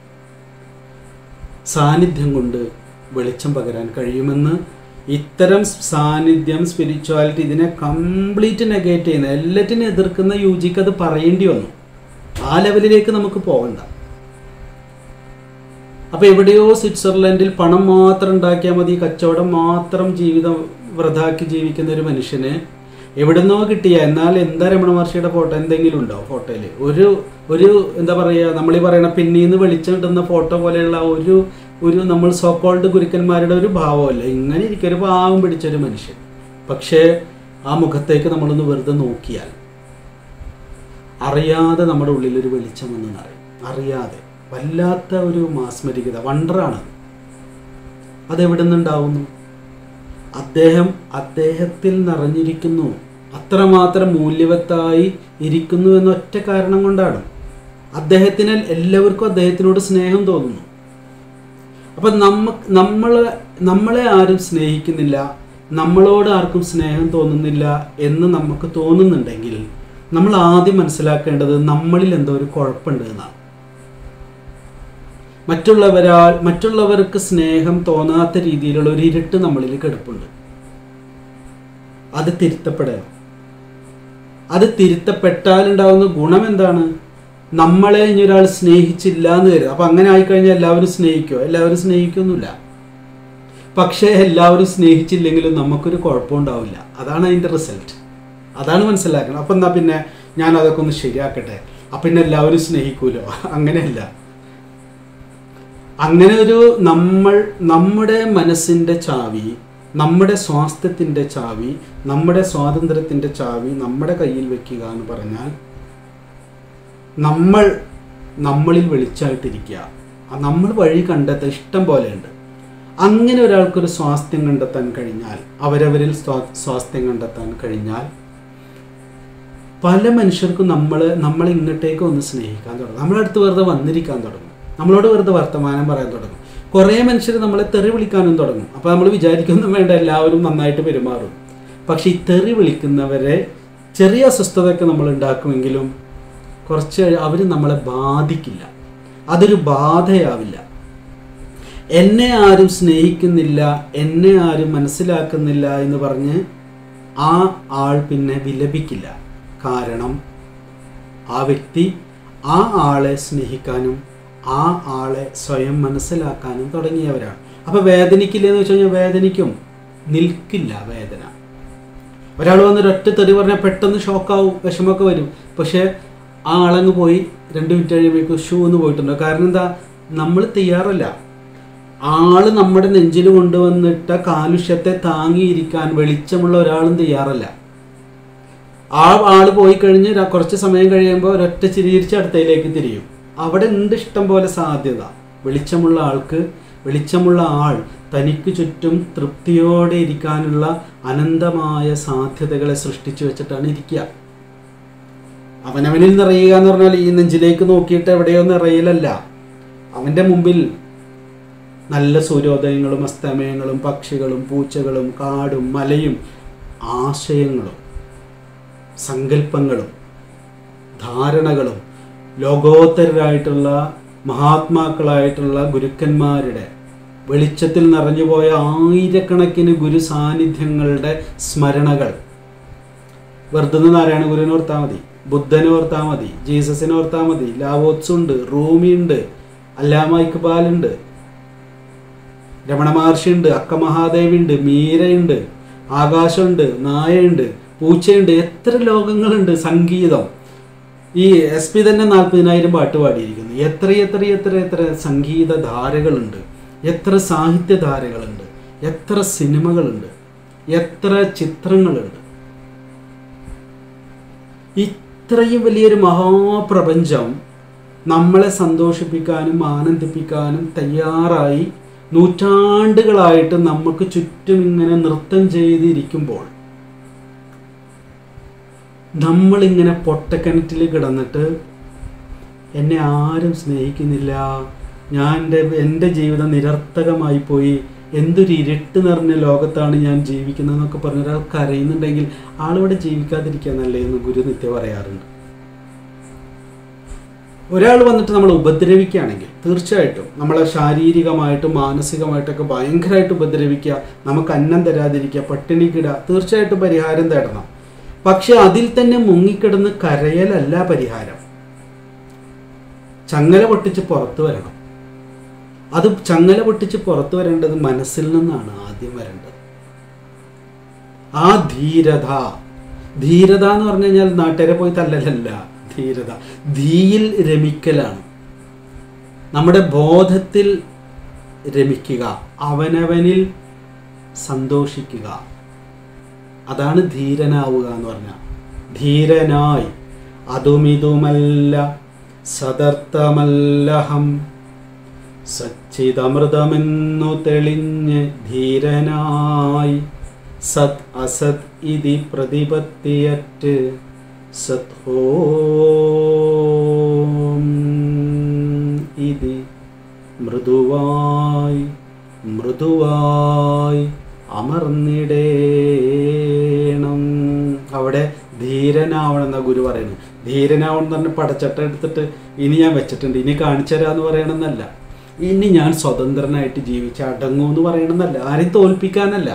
സാന്നിധ്യം കൊണ്ട് വെളിച്ചം പകരാൻ കഴിയുമെന്ന്. ഇത്തരം സാന്നിധ്യം, സ്പിരിച്വാലിറ്റി, ഇതിനെ കംപ്ലീറ്റ് നെഗേറ്റ് ചെയ്യുന്ന, എല്ലാറ്റിനും എതിർക്കുന്ന യു ജിക്ക് അത് പറയേണ്ടി വന്നു. ആ ലെവലിലേക്ക് നമുക്ക് പോകണ്ട. അപ്പോൾ എവിടെയോ സ്വിറ്റ്സർലൻഡിൽ പണം മാത്രം ഉണ്ടാക്കിയാൽ മതി, കച്ചവടം മാത്രം ജീവിതം വൃഥാക്കി ജീവിക്കുന്ന ഒരു മനുഷ്യന് എവിടുന്നോ കിട്ടിയ, എന്നാൽ എന്താ രമണ മഹർഷിയുടെ ഫോട്ടോ എന്തെങ്കിലും ഉണ്ടോ ഫോട്ടോയിൽ? ഒരു ഒരു എന്താ പറയുക, നമ്മളീ പറയുന്ന പിന്നീന്ന് വെളിച്ചം കിട്ടുന്ന ഫോട്ടോ പോലെയുള്ള ഒരു ഒരു നമ്മൾ സോക്കോൾഡ് ഗുരുക്കന്മാരുടെ ഒരു ഭാവമല്ല. ഇങ്ങനെ ഇരിക്കും, ഒരു പാവം പിടിച്ചൊരു മനുഷ്യൻ. പക്ഷേ ആ മുഖത്തേക്ക് നമ്മളൊന്ന് വെറുതെ നോക്കിയാൽ അറിയാതെ നമ്മുടെ ഉള്ളിലൊരു വെളിച്ചം എന്ന് പറയും. അറിയാതെ വല്ലാത്ത ഒരു മാസ്മരികത, വണ്ടറാണ്. അതെവിടെ നിന്നുണ്ടാവുന്നു? അദ്ദേഹം അദ്ദേഹത്തിൽ നിറഞ്ഞിരിക്കുന്നു, അത്രമാത്രം മൂല്യവത്തായി ഇരിക്കുന്നു എന്ന ഒറ്റ കാരണം കൊണ്ടാണ്. അദ്ദേഹത്തിന് എല്ലാവർക്കും അദ്ദേഹത്തിനോട് സ്നേഹം തോന്നുന്നു. അപ്പം നമ്മ നമ്മൾ നമ്മളെ ആരും സ്നേഹിക്കുന്നില്ല, നമ്മളോട് ആർക്കും സ്നേഹം തോന്നുന്നില്ല എന്ന് നമുക്ക് തോന്നുന്നുണ്ടെങ്കിൽ നമ്മൾ ആദ്യം മനസ്സിലാക്കേണ്ടത് നമ്മളിൽ എന്തോ ഒരു കുഴപ്പമുണ്ട് എന്നാണ്. മറ്റുള്ളവരാൽ മറ്റുള്ളവർക്ക് സ്നേഹം തോന്നാത്ത രീതിയിലുള്ള ഒരു ഇരുട്ട് നമ്മളിൽ കിടപ്പുണ്ട്. അത് തിരുത്തപ്പെടണം. അത് തിരുത്തപ്പെട്ടാലുണ്ടാകുന്ന ഗുണം എന്താണ്? നമ്മളെ ഇനി ഒരാൾ സ്നേഹിച്ചില്ല എന്ന് കരുതുക. അപ്പം അങ്ങനെ ആയിക്കഴിഞ്ഞാൽ എല്ലാവരും സ്നേഹിക്കുമോ? എല്ലാവരും സ്നേഹിക്കൊന്നുമില്ല. പക്ഷേ എല്ലാവരും സ്നേഹിച്ചില്ലെങ്കിലും നമുക്കൊരു കുഴപ്പമുണ്ടാവില്ല. അതാണ് അതിൻ്റെ റിസൾട്ട്. അതാണ് മനസ്സിലാക്കണം. അപ്പം എന്നാൽ പിന്നെ ഞാൻ അതൊക്കെ ഒന്ന് ശരിയാക്കട്ടെ, അപ്പം പിന്നെ എല്ലാവരും സ്നേഹിക്കൂലോ? അങ്ങനെയല്ല. അങ്ങനെ ഒരു നമ്മൾ നമ്മുടെ മനസ്സിൻ്റെ ചാവി, നമ്മുടെ സ്വാസ്ഥ്യത്തിൻ്റെ ചാവി, നമ്മുടെ സ്വാതന്ത്ര്യത്തിൻ്റെ ചാവി നമ്മുടെ കയ്യിൽ വെക്കുക എന്ന് പറഞ്ഞാൽ നമ്മൾ നമ്മളിൽ വെളിച്ചായിട്ടിരിക്കുക. നമ്മൾ വഴി കണ്ടെത്താൻ ഇഷ്ടം പോലെയുണ്ട്. അങ്ങനെ ഒരാൾക്കൊരു സ്വാസ്ഥ്യം കണ്ടെത്താൻ കഴിഞ്ഞാൽ, അവരവരിൽ സ്വാസ്ഥ്യം കണ്ടെത്താൻ കഴിഞ്ഞാൽ പല മനുഷ്യർക്കും നമ്മൾ നമ്മളെ ഇങ്ങോട്ടേക്ക് ഒന്ന് സ്നേഹിക്കാൻ തുടങ്ങും. നമ്മളടുത്ത് വെറുതെ വന്നിരിക്കാൻ തുടങ്ങും, നമ്മളോട് വെറുതെ വർത്തമാനം പറയാൻ തുടങ്ങും. കുറേ മനുഷ്യർ നമ്മളെ തെറി വിളിക്കാനും തുടങ്ങും. അപ്പോൾ നമ്മൾ വിചാരിക്കൊന്നും വേണ്ട, എല്ലാവരും നന്നായിട്ട് പെരുമാറും. പക്ഷെ ഈ തെറി വിളിക്കുന്നവരെ ചെറിയ അസ്വസ്ഥതയൊക്കെ നമ്മൾ ഉണ്ടാക്കുമെങ്കിലും കുറച്ച് അവർ നമ്മളെ ബാധിക്കില്ല, അതൊരു ബാധയാവില്ല. എന്നെ ആരും സ്നേഹിക്കുന്നില്ല, എന്നെ ആരും മനസ്സിലാക്കുന്നില്ല എന്ന് പറഞ്ഞ് ആ ആൾ പിന്നെ വിലപിക്കില്ല. കാരണം ആ വ്യക്തി ആ ആളെ സ്നേഹിക്കാനും ആ ആളെ സ്വയം മനസ്സിലാക്കാനും തുടങ്ങിയവരാണ്. അപ്പോൾ വേദനിക്കില്ല എന്ന് വെച്ച് കഴിഞ്ഞാൽ വേദനിക്കും, നിൽക്കില്ല വേദന. ഒരാൾ വന്നൊരൊറ്റ തെറി പറഞ്ഞാൽ പെട്ടെന്ന് ഷോക്കാവും, വിഷമമൊക്കെ വരും. പക്ഷേ ആ ആളങ്ങ് പോയി രണ്ട് മിനിറ്റ് കഴിയുമ്പോഴേക്കും ഷൂ എന്ന് പോയിട്ടുണ്ടോ? കാരണം എന്താ, നമ്മൾ തയ്യാറല്ല. ആള് നമ്മുടെ നെഞ്ചിൽ കൊണ്ടുവന്നിട്ട കാലുഷ്യത്തെ താങ്ങിയിരിക്കാൻ വെളിച്ചമുള്ള ഒരാളും തയ്യാറല്ല. ആ ആള് പോയി കഴിഞ്ഞ് കുറച്ച് സമയം കഴിയുമ്പോൾ ഒരൊറ്റ ചിരിച്ച് അടുത്തയിലേക്ക് തിരിയും. അവിടെ ഉണ്ട് ഇഷ്ടം പോലെ സാധ്യത. വെളിച്ചമുള്ള ആൾക്ക്, വെളിച്ചമുള്ള ആൾ തനിക്ക് ചുറ്റും തൃപ്തിയോടെ ഇരിക്കാനുള്ള അനന്തമായ സാധ്യതകളെ സൃഷ്ടിച്ചു വെച്ചിട്ടാണ് ഇരിക്കുക. അവനവനിൽ നിറയുക എന്ന് പറഞ്ഞാൽ ഈ നെഞ്ചിലേക്ക് നോക്കിയിട്ട് എവിടെയോ നിറയിലല്ല. അവൻ്റെ മുമ്പിൽ നല്ല സൂര്യോദയങ്ങളും അസ്തമയങ്ങളും പക്ഷികളും പൂച്ചകളും കാടും മലയും ആശയങ്ങളും സങ്കല്പങ്ങളും ധാരണകളും ലോകോത്തരായിട്ടുള്ള മഹാത്മാക്കളായിട്ടുള്ള ഗുരുക്കന്മാരുടെ വെളിച്ചത്തിൽ നിറഞ്ഞുപോയ ആയിരക്കണക്കിന് ഗുരു സാന്നിധ്യങ്ങളുടെ സ്മരണകൾ. വെറുതെ നാരായണ ഗുരുവിനെ ഓർത്താൽ മതി, ബുദ്ധനെ ഓർത്താൽ മതി, ജീസസിനെ ഓർത്താൽ മതി, ലാവോത്സുണ്ട്, റൂമിയുണ്ട്, അല്ലാമ ഇക്ബാലുണ്ട്, രമണ മഹർഷിയുണ്ട്, അക്ക മഹാദേവിയുണ്ട്, മീരയുണ്ട്, ആകാശമുണ്ട്, നായയുണ്ട്, പൂച്ചയുണ്ട്, എത്ര ലോകങ്ങളുണ്ട്. സംഗീതം, ഈ എസ് പി തന്നെ നാൽപ്പതിനായിരം പാട്ട് പാടിയിരിക്കുന്നു. എത്ര എത്ര എത്ര എത്ര സംഗീത ധാരകളുണ്ട്, എത്ര സാഹിത്യധാരകളുണ്ട്, എത്ര സിനിമകളുണ്ട്, എത്ര ചിത്രങ്ങളുണ്ട്. ഇത്രയും വലിയൊരു മഹാപ്രപഞ്ചം നമ്മളെ സന്തോഷിപ്പിക്കാനും ആനന്ദിപ്പിക്കാനും തയ്യാറായി നൂറ്റാണ്ടുകളായിട്ട് നമുക്ക് ചുറ്റും ഇങ്ങനെ നൃത്തം ചെയ്തിരിക്കുമ്പോൾ നമ്മളിങ്ങനെ പൊട്ടക്കിണറ്റിൽ കിടന്നിട്ട് എന്നെ ആരും സ്നേഹിക്കുന്നില്ല, ഞാൻ എൻ്റെ എൻ്റെ ജീവിതം നിരർത്ഥകമായി പോയി, എന്തൊരു ഇരുട്ട് നിറഞ്ഞ ലോകത്താണ് ഞാൻ ജീവിക്കുന്നതെന്നൊക്കെ പറഞ്ഞ ഒരാൾ കരയുന്നുണ്ടെങ്കിൽ ആളിവിടെ ജീവിക്കാതിരിക്കുക നല്ലേ എന്ന് ഗുരു നിത്യ പറയാറുണ്ട്. ഒരാൾ വന്നിട്ട് നമ്മൾ ഉപദ്രവിക്കുകയാണെങ്കിൽ തീർച്ചയായിട്ടും നമ്മളെ ശാരീരികമായിട്ടും മാനസികമായിട്ടൊക്കെ ഭയങ്കരമായിട്ട് ഉപദ്രവിക്കുക, നമുക്ക് അന്നം തരാതിരിക്കുക, പട്ടിണിക്കിടുക, തീർച്ചയായിട്ടും പരിഹാരം തേടണം. പക്ഷെ അതിൽ തന്നെ മുങ്ങിക്കിടന്ന് കരയലല്ല പരിഹാരം. ചങ്ങല പൊട്ടിച്ച് പുറത്തു വരണം. അത് ചങ്ങല പൊട്ടിച്ച് പുറത്തു വരേണ്ടത് മനസ്സിൽ നിന്നാണ് ആദ്യം വരേണ്ടത്. ആ ധീരത, ധീരത എന്ന് പറഞ്ഞു കഴിഞ്ഞാൽ നാട്ടുകാരെ പോയി തല്ലലല്ല. ധീരത ധീയിൽ രമിക്കലാണ്. നമ്മുടെ ബോധത്തിൽ രമിക്കുക, അവനവനിൽ സന്തോഷിക്കുക, അതാണ് ധീരനാവുക എന്ന് പറഞ്ഞാൽ. ധീരനായി അതുമിതുമല്ല സദർത്ഥമല്ലഹം സച്ചിദമൃതമെന്നു തെളിഞ്ഞ് ധീരനായി സത് അസത് ഇതി പ്രതിപത്തിയറ്റ് സത് ഓം ഇതി മൃദുവായി മൃദുവായി അമർന്നിടേണം. അവിടെ ധീരനാവണം എന്നാ ഗുരു പറയുന്നത്. ധീരനാവണം എന്ന് പറഞ്ഞ് പടച്ചട്ട എടുത്തിട്ട് ഇനി ഞാൻ വെച്ചിട്ടുണ്ട്, ഇനി കാണിച്ചു തരാമെന്ന് പറയണമെന്നല്ല, ഇനി ഞാൻ സ്വതന്ത്രനായിട്ട് ജീവിച്ച് അടങ്ങൂ എന്ന് പറയണമെന്നല്ല, ആരെയും തോൽപ്പിക്കാനല്ല.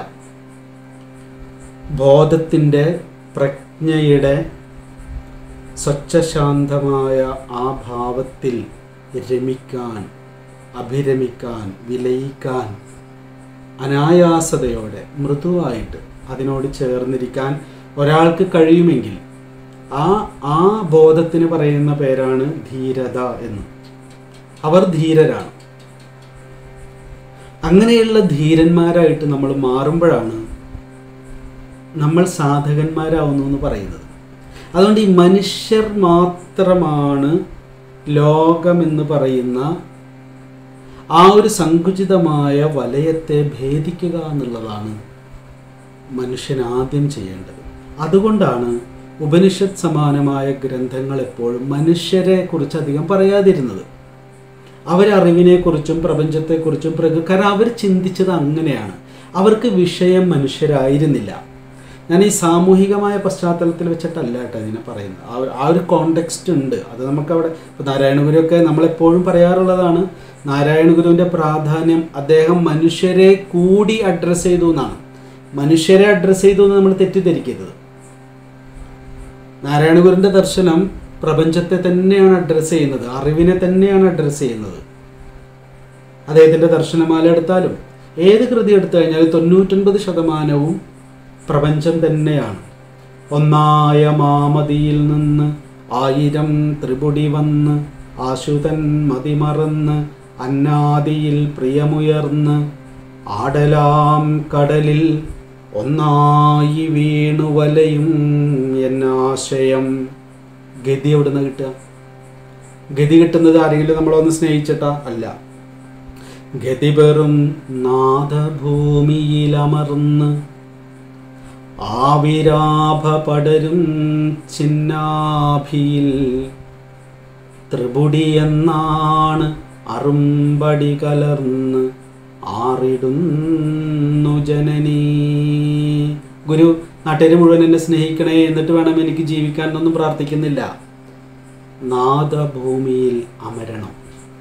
ബോധത്തിൻ്റെ പ്രജ്ഞയുടെ സ്വച്ഛശാന്തമായ ആ ഭാവത്തിൽ രമിക്കാൻ, അഭിരമിക്കാൻ, വിലയിക്കാൻ, അനായാസതയോടെ മൃദുവായിട്ട് അതിനോട് ചേർന്നിരിക്കാൻ ഒരാൾക്ക് കഴിയുമെങ്കിൽ ആ ആ ബോധത്തിന് പറയുന്ന പേരാണ് ധീരത എന്ന്. അവർ ധീരരാണ്. അങ്ങനെയുള്ള ധീരന്മാരായിട്ട് നമ്മൾ മാറുമ്പോഴാണ് നമ്മൾ സാധകന്മാരാവുന്നു എന്ന് പറയുന്നത്. അതുകൊണ്ട് ഈ മനുഷ്യർ മാത്രമാണ് ലോകമെന്ന് പറയുന്ന ആ ഒരു സങ്കുചിതമായ വലയത്തെ ഭേദിക്കുക എന്നുള്ളതാണ് മനുഷ്യൻ ആദ്യം ചെയ്യേണ്ടത്. അതുകൊണ്ടാണ് ഉപനിഷത്ത് സമാനമായ ഗ്രന്ഥങ്ങൾ എപ്പോഴും മനുഷ്യരെ കുറിച്ച് അധികം പറയാതിരുന്നത്. അവരറിവിനെക്കുറിച്ചും പ്രപഞ്ചത്തെക്കുറിച്ചും പ്രകൃതി, കാരണം അവർ ചിന്തിച്ചത് അങ്ങനെയാണ്. അവർക്ക് വിഷയം മനുഷ്യരായിരുന്നില്ല. ഞാൻ ഈ സാമൂഹികമായ പശ്ചാത്തലത്തിൽ വെച്ചിട്ടല്ല കേട്ടോ ഇതിനെ പറയുന്നത്. ആ ഒരു ആ ഒരു കോണ്ടെക്സ്റ്റ് ഉണ്ട്. അത് നമുക്കവിടെ ഇപ്പോൾ നാരായണഗുരുവൊക്കെ നമ്മളെപ്പോഴും പറയാറുള്ളതാണ്, നാരായണഗുരുവിൻ്റെ പ്രാധാന്യം അദ്ദേഹം മനുഷ്യരെ കൂടി അഡ്രസ്സ് ചെയ്തു എന്നാണ്. മനുഷ്യരെ അഡ്രസ്സ് ചെയ്തു എന്ന് നമ്മൾ തെറ്റിദ്ധരിക്കരുത്. നാരായണഗുരുവിൻ്റെ ദർശനം പ്രപഞ്ചത്തെ തന്നെയാണ് അഡ്രസ്സ് ചെയ്യുന്നത്, അറിവിനെ തന്നെയാണ് അഡ്രസ്സ് ചെയ്യുന്നത്. അദ്ദേഹത്തിൻ്റെ ദർശനമാല എടുത്താലും ഏത് കൃതി എടുത്തു കഴിഞ്ഞാൽ തൊണ്ണൂറ്റൊൻപത് ശതമാനവും പ്രപഞ്ചം തന്നെയാണ്. ഒന്നായ മാമതിയിൽ നിന്ന് ആയിരം ത്രിപുടി വന്ന് ആശുതൻ മതിമറന്ന് അന്നാദിയിൽ പ്രിയമുയർന്ന് ആടലാം കടലിൽ ഒന്നായി വീണു വലയും എന്നാശയം. ഗതി എവിടുന്ന് കിട്ടുക? ഗതി കിട്ടുന്നത് ആരെങ്കിലും നമ്മളൊന്ന് സ്നേഹിച്ചിട്ടാ? അല്ല. ഗതി വെറും നാദഭൂമിയിലമർന്ന് ആവിരാഭ പടരും ചിന്നാഭിയിൽ ത്രിപുടി എന്നാണ് അറുമ്പടി കലർന്ന് ആറിടുന്നു ജനനീ. ഗുരു നാട്ടുകാർ മുഴുവൻ എന്നെ സ്നേഹിക്കണേ, എന്നിട്ട് വേണം എനിക്ക് ജീവിക്കാൻ എന്നൊന്നും പ്രാർത്ഥിക്കുന്നില്ല. നാദഭൂമിയിൽ അമരണം,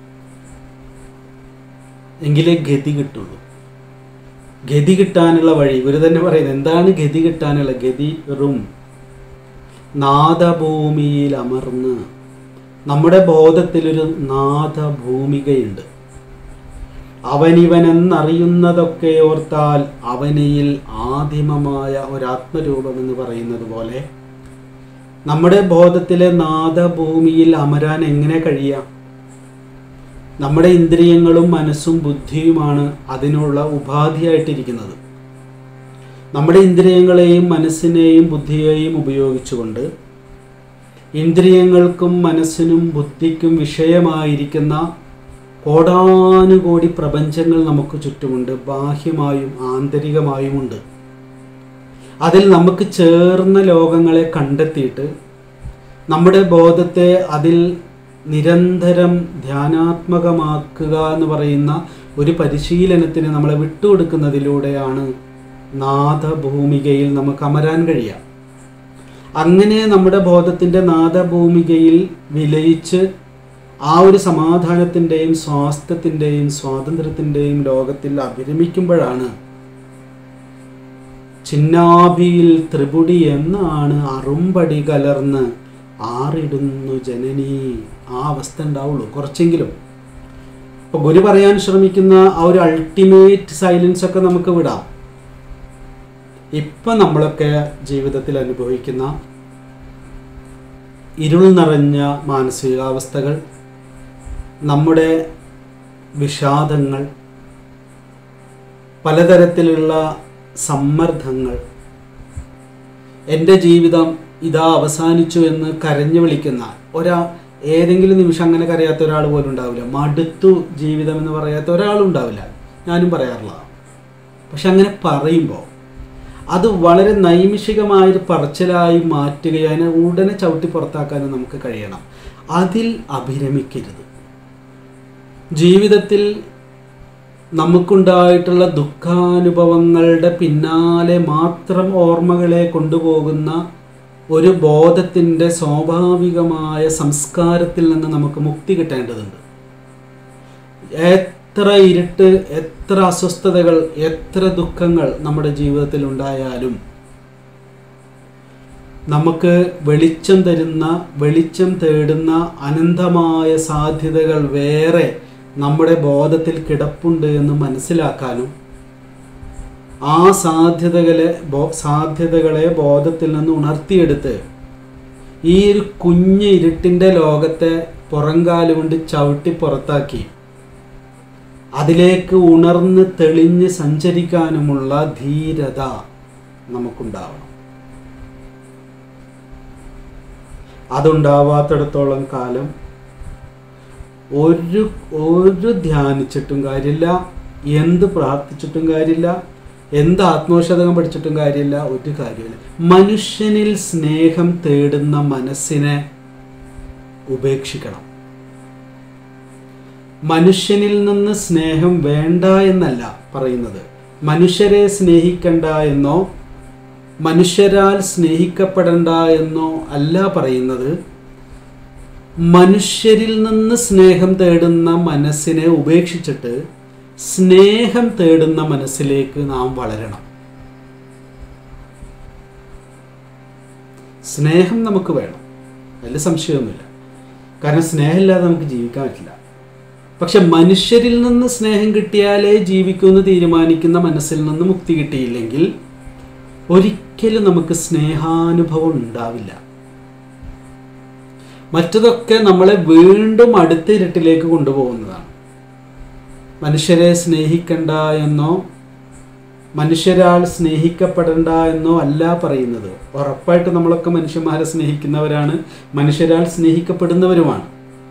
എങ്കിലേ ഗതി കിട്ടുള്ളൂ. ഗതി കിട്ടാനുള്ള വഴി ഗുരു തന്നെ പറയുന്നത്. എന്താണ് ഗതി കിട്ടാനുള്ള? ഗതി വെറും നാദഭൂമിയിൽ അമർന്ന്. നമ്മുടെ ബോധത്തിലൊരു നാദഭൂമികയുണ്ട്. അവനിവനെന്നറിയുന്നതൊക്കെ ഓർത്താൽ അവനിയിൽ ആദിമമായ ഒരാത്മരൂപം എന്ന് പറയുന്നത് പോലെ നമ്മുടെ ബോധത്തിലെ നാദഭൂമിയിൽ അമരാൻ എങ്ങനെ കഴിയാം? നമ്മുടെ ഇന്ദ്രിയങ്ങളും മനസ്സും ബുദ്ധിയുമാണ് അതിനുള്ള ഉപാധിയായിട്ടിരിക്കുന്നത്. നമ്മുടെ ഇന്ദ്രിയങ്ങളെയും മനസ്സിനെയും ബുദ്ധിയെയും ഉപയോഗിച്ചുകൊണ്ട് ഇന്ദ്രിയങ്ങൾക്കും മനസ്സിനും ബുദ്ധിക്കും വിഷയമായിരിക്കുന്ന കോടാനുകോടി പ്രപഞ്ചങ്ങൾ നമുക്ക് ചുറ്റുമുണ്ട്, ബാഹ്യമായും ആന്തരികമായുമുണ്ട്. അതിൽ നമുക്ക് ചേർന്ന ലോകങ്ങളെ കണ്ടെത്തിയിട്ട് നമ്മുടെ ബോധത്തെ അതിൽ നിരന്തരം ധ്യാനാത്മകമാക്കുക എന്ന് പറയുന്ന ഒരു പരിശീലനത്തിന് നമ്മളെ വിട്ടുകൊടുക്കുന്നതിലൂടെയാണ് നാദഭൂമികയിൽ നമുക്ക് അമരാൻ കഴിയുക. അങ്ങനെ നമ്മുടെ ബോധത്തിൻ്റെ നാദഭൂമികയിൽ വിലയിച്ച് ആ ഒരു സമാധാനത്തിൻ്റെയും സ്വാസ്ഥ്യത്തിൻ്റെയും സ്വാതന്ത്ര്യത്തിൻ്റെയും ലോകത്തിൽ അഭിരമിക്കുമ്പോഴാണ് ചിന്നാഭിയിൽ ത്രിപുടി എന്നാണ് അറുമ്പടി കലർന്ന് ആറിടുന്നു ജനനീ. ആ അവസ്ഥ ഉണ്ടാവുള്ളൂ കുറച്ചെങ്കിലും. ഇപ്പോൾ ഗുരു പറയാൻ ശ്രമിക്കുന്ന ആ ഒരു അൾട്ടിമേറ്റ് സൈലൻസ് ഒക്കെ നമുക്ക് വിടാം. ഇപ്പം നമ്മളൊക്കെ ജീവിതത്തിൽ അനുഭവിക്കുന്ന ഇരുൾ നിറഞ്ഞ മാനസികാവസ്ഥകൾ, നമ്മുടെ വിഷാദങ്ങൾ, പലതരത്തിലുള്ള സമ്മർദ്ദങ്ങൾ, എൻ്റെ ജീവിതം ഇതാ അവസാനിച്ചു എന്ന് കരഞ്ഞു വിളിക്കുന്ന ഒരാ ഏതെങ്കിലും നിമിഷം അങ്ങനെ കരയാത്ത ഒരാൾ പോലും ഉണ്ടാവില്ല. മടുത്തു ജീവിതം എന്ന് പറയാത്ത ഒരാളും ഉണ്ടാവില്ല. ഞാനും പറയാറുള്ളതാണ്. പക്ഷെ അങ്ങനെ പറയുമ്പോൾ അത് വളരെ നൈമിഷികമായൊരു പറച്ചിലായി മാറ്റുകയോ അതിനെ ഉടനെ ചവിട്ടി പുറത്താക്കാനും നമുക്ക് കഴിയണം. അതിൽ അഭിരമിക്കരുത്. ജീവിതത്തിൽ നമുക്കുണ്ടായിട്ടുള്ള ദുഃഖാനുഭവങ്ങളുടെ പിന്നാലെ മാത്രം ഓർമ്മകളെ കൊണ്ടുപോകുന്ന ഒരു ബോധത്തിൻ്റെ സ്വാഭാവികമായ സംസ്കാരത്തിൽ നിന്ന് നമുക്ക് മുക്തി കിട്ടേണ്ടതുണ്ട്. എത്ര ഇരുട്ട്, എത്ര അസ്വസ്ഥതകൾ, എത്ര ദുഃഖങ്ങൾ നമ്മുടെ ജീവിതത്തിൽ ഉണ്ടായാലും നമുക്ക് വെളിച്ചം തരുന്ന, വെളിച്ചം തേടുന്ന അനന്തമായ സാധ്യതകൾ വേറെ നമ്മുടെ ബോധത്തിൽ കിടപ്പുണ്ട് എന്ന് മനസ്സിലാക്കാനും ആ സാധ്യതകളെ ബോ സാധ്യതകളെ ബോധത്തിൽ നിന്ന് ഉണർത്തിയെടുത്ത് ഈ ഒരു കുഞ്ഞ് ഇരുട്ടിൻ്റെ ലോകത്തെ പുറംകാലുകൊണ്ട് ചവിട്ടി പുറത്താക്കി അതിലേക്ക് ഉണർന്ന് തെളിഞ്ഞ് സഞ്ചരിക്കാനുമുള്ള ധീരത നമുക്കുണ്ടാവണം. അതുണ്ടാവാത്തിടത്തോളം കാലം ഒരു ഒരു ധ്യാനിച്ചിട്ടും കാര്യമില്ല, എന്ത് പ്രാർത്ഥിച്ചിട്ടും കാര്യമില്ല, എന്ത് ആത്മോഷതകം പഠിച്ചിട്ടും കാര്യമില്ല, ഒരു കാര്യമില്ല. മനുഷ്യനിൽ സ്നേഹം തേടുന്ന മനസ്സിനെ ഉപേക്ഷിക്കണം. മനുഷ്യനിൽ നിന്ന് സ്നേഹം വേണ്ട എന്നല്ല പറയുന്നത്, മനുഷ്യരെ സ്നേഹിക്കണ്ട എന്നോ മനുഷ്യരാൽ സ്നേഹിക്കപ്പെടേണ്ട എന്നോ അല്ല പറയുന്നത്. മനുഷ്യരിൽ നിന്ന് സ്നേഹം തേടുന്ന മനസ്സിനെ ഉപേക്ഷിച്ചിട്ട് സ്നേഹം തേടുന്ന മനസ്സിലേക്ക് നാം വളരണം. സ്നേഹം നമുക്ക് വേണം, അതിൽ സംശയമൊന്നുമില്ല. കാരണം സ്നേഹമില്ലാതെ നമുക്ക് ജീവിക്കാൻ പറ്റില്ല. പക്ഷെ മനുഷ്യരിൽ നിന്ന് സ്നേഹം കിട്ടിയാലേ ജീവിക്കുമെന്ന് തീരുമാനിക്കുന്ന മനസ്സിൽ നിന്ന് മുക്തി കിട്ടിയില്ലെങ്കിൽ ഒരിക്കലും നമുക്ക് സ്നേഹാനുഭവം ഉണ്ടാവില്ല. മറ്റതൊക്കെ നമ്മളെ വീണ്ടും അടുത്ത ഇരുട്ടിലേക്ക് കൊണ്ടുപോകുന്നതാണ്. മനുഷ്യരെ സ്നേഹിക്കണ്ട എന്നോ മനുഷ്യരാൽ സ്നേഹിക്കപ്പെടേണ്ട എന്നോ അല്ല പറയുന്നത്. ഉറപ്പായിട്ട് നമ്മളൊക്കെ മനുഷ്യന്മാരെ സ്നേഹിക്കുന്നവരാണ്, മനുഷ്യരാൽ സ്നേഹിക്കപ്പെടുന്നവരുമാണ്.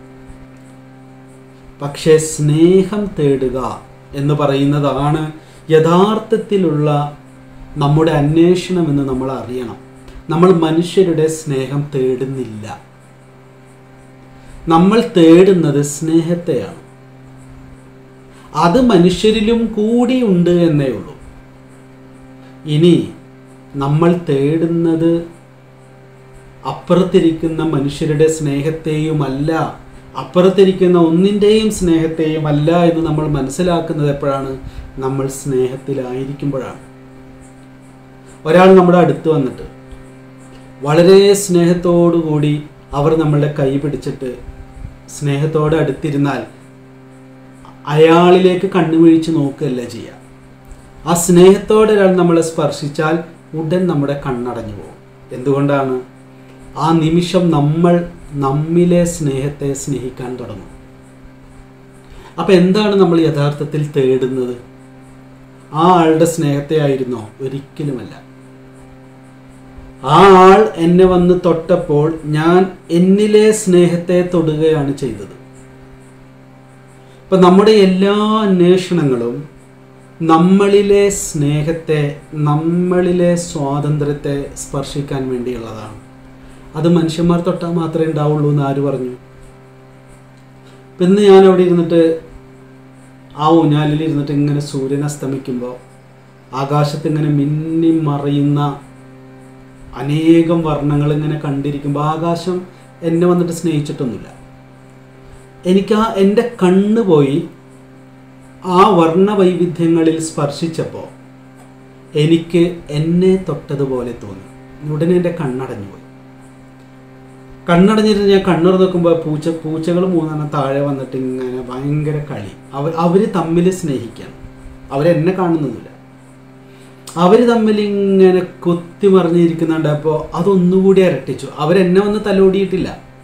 പക്ഷേ സ്നേഹം തേടുക എന്ന് പറയുന്നതാണ് യഥാർത്ഥത്തിലുള്ള നമ്മുടെ അന്വേഷണം എന്ന് നമ്മൾ അറിയണം. നമ്മൾ മനുഷ്യരുടെ സ്നേഹം തേടുന്നില്ല, നമ്മൾ തേടുന്നത് സ്നേഹത്തെയാണ്. അത് മനുഷ്യരിലും കൂടി ഉണ്ട് എന്നേ ഉള്ളൂ. ഇനി നമ്മൾ തേടുന്നത് അപ്പുറത്തിരിക്കുന്ന മനുഷ്യരുടെ സ്നേഹത്തെയുമല്ല, അപ്പുറത്തിരിക്കുന്ന ഒന്നിൻ്റെയും സ്നേഹത്തെയുമല്ല എന്ന് നമ്മൾ മനസ്സിലാക്കുന്നത് എപ്പോഴാണ്? നമ്മൾ സ്നേഹത്തിലായിരിക്കുമ്പോഴാണ്. ഒരാൾ നമ്മുടെ അടുത്ത് വന്നിട്ട് വളരെ സ്നേഹത്തോടുകൂടി അവർ നമ്മളുടെ കൈ പിടിച്ചിട്ട് സ്നേഹത്തോടെ അടുത്തിരുന്നാൽ അയാളിലേക്ക് കണ്ണുമിഴിച്ച് നോക്കുകയല്ല ചെയ്യുക. ആ സ്നേഹത്തോടെ ഒരാൾ നമ്മളെ സ്പർശിച്ചാൽ ഉടൻ നമ്മുടെ കണ്ണടഞ്ഞു പോകും. എന്തുകൊണ്ടാണ്? ആ നിമിഷം നമ്മൾ നമ്മിലെ സ്നേഹത്തെ സ്നേഹിക്കാൻ തുടങ്ങും. അപ്പം എന്താണ് നമ്മൾ യഥാർത്ഥത്തിൽ തേടുന്നത്? ആ ആളുടെ സ്നേഹത്തെ ആയിരുന്നോ? ഒരിക്കലുമല്ല. ആ ആൾ എന്നെ വന്ന് തൊട്ടപ്പോൾ ഞാൻ എന്നിലെ സ്നേഹത്തെ തൊടുകയാണ് ചെയ്തത്. അപ്പം നമ്മുടെ എല്ലാ അന്വേഷണങ്ങളും നമ്മളിലെ സ്നേഹത്തെ, നമ്മളിലെ സ്വാതന്ത്ര്യത്തെ സ്പർശിക്കാൻ വേണ്ടിയുള്ളതാണ്. അത് മനുഷ്യന്മാർ തൊട്ടാൽ മാത്രമേ ഉണ്ടാവുള്ളൂ എന്ന് ആര് പറഞ്ഞു? പിന്നെ ഞാൻ അവിടെ ഇരുന്നിട്ട് ആ ഊഞ്ഞാലിൽ ഇരുന്നിട്ട് ഇങ്ങനെ സൂര്യൻ അസ്തമിക്കുമ്പോൾ ആകാശത്ത് ഇങ്ങനെ മിന്നി മറയുന്ന അനേകം വർണ്ണങ്ങൾ ഇങ്ങനെ കണ്ടിരിക്കുമ്പോൾ ആകാശം എന്നെ വന്നിട്ട് സ്നേഹിച്ചിട്ടൊന്നുമില്ല. എനിക്ക് ആ എൻ്റെ കണ്ണ് പോയി ആ വർണ്ണവൈവിധ്യങ്ങളിൽ സ്പർശിച്ചപ്പോൾ എനിക്ക് എന്നെ തൊട്ടതുപോലെ തോന്നി. ഉടനെ എൻ്റെ കണ്ണടഞ്ഞു പോയി. കണ്ണടഞ്ഞിട്ട് ഞാൻ കണ്ണുറ നോക്കുമ്പോൾ പൂച്ച പൂച്ചകൾ മൂന്നെണ്ണം താഴെ വന്നിട്ട് ഇങ്ങനെ ഭയങ്കര കളി. അവർ അവർ തമ്മിൽ സ്നേഹിക്കുകയാണ്. അവരെന്നെ കാണുന്നൊന്നുമില്ല. അവർ തമ്മിൽ ഇങ്ങനെ കൊത്തി മറിഞ്ഞിരിക്കുന്നുണ്ടപ്പോൾ അതൊന്നുകൂടി ഇരട്ടിച്ചു. അവരെന്നെ വന്ന് തലോടിയിട്ടില്ല.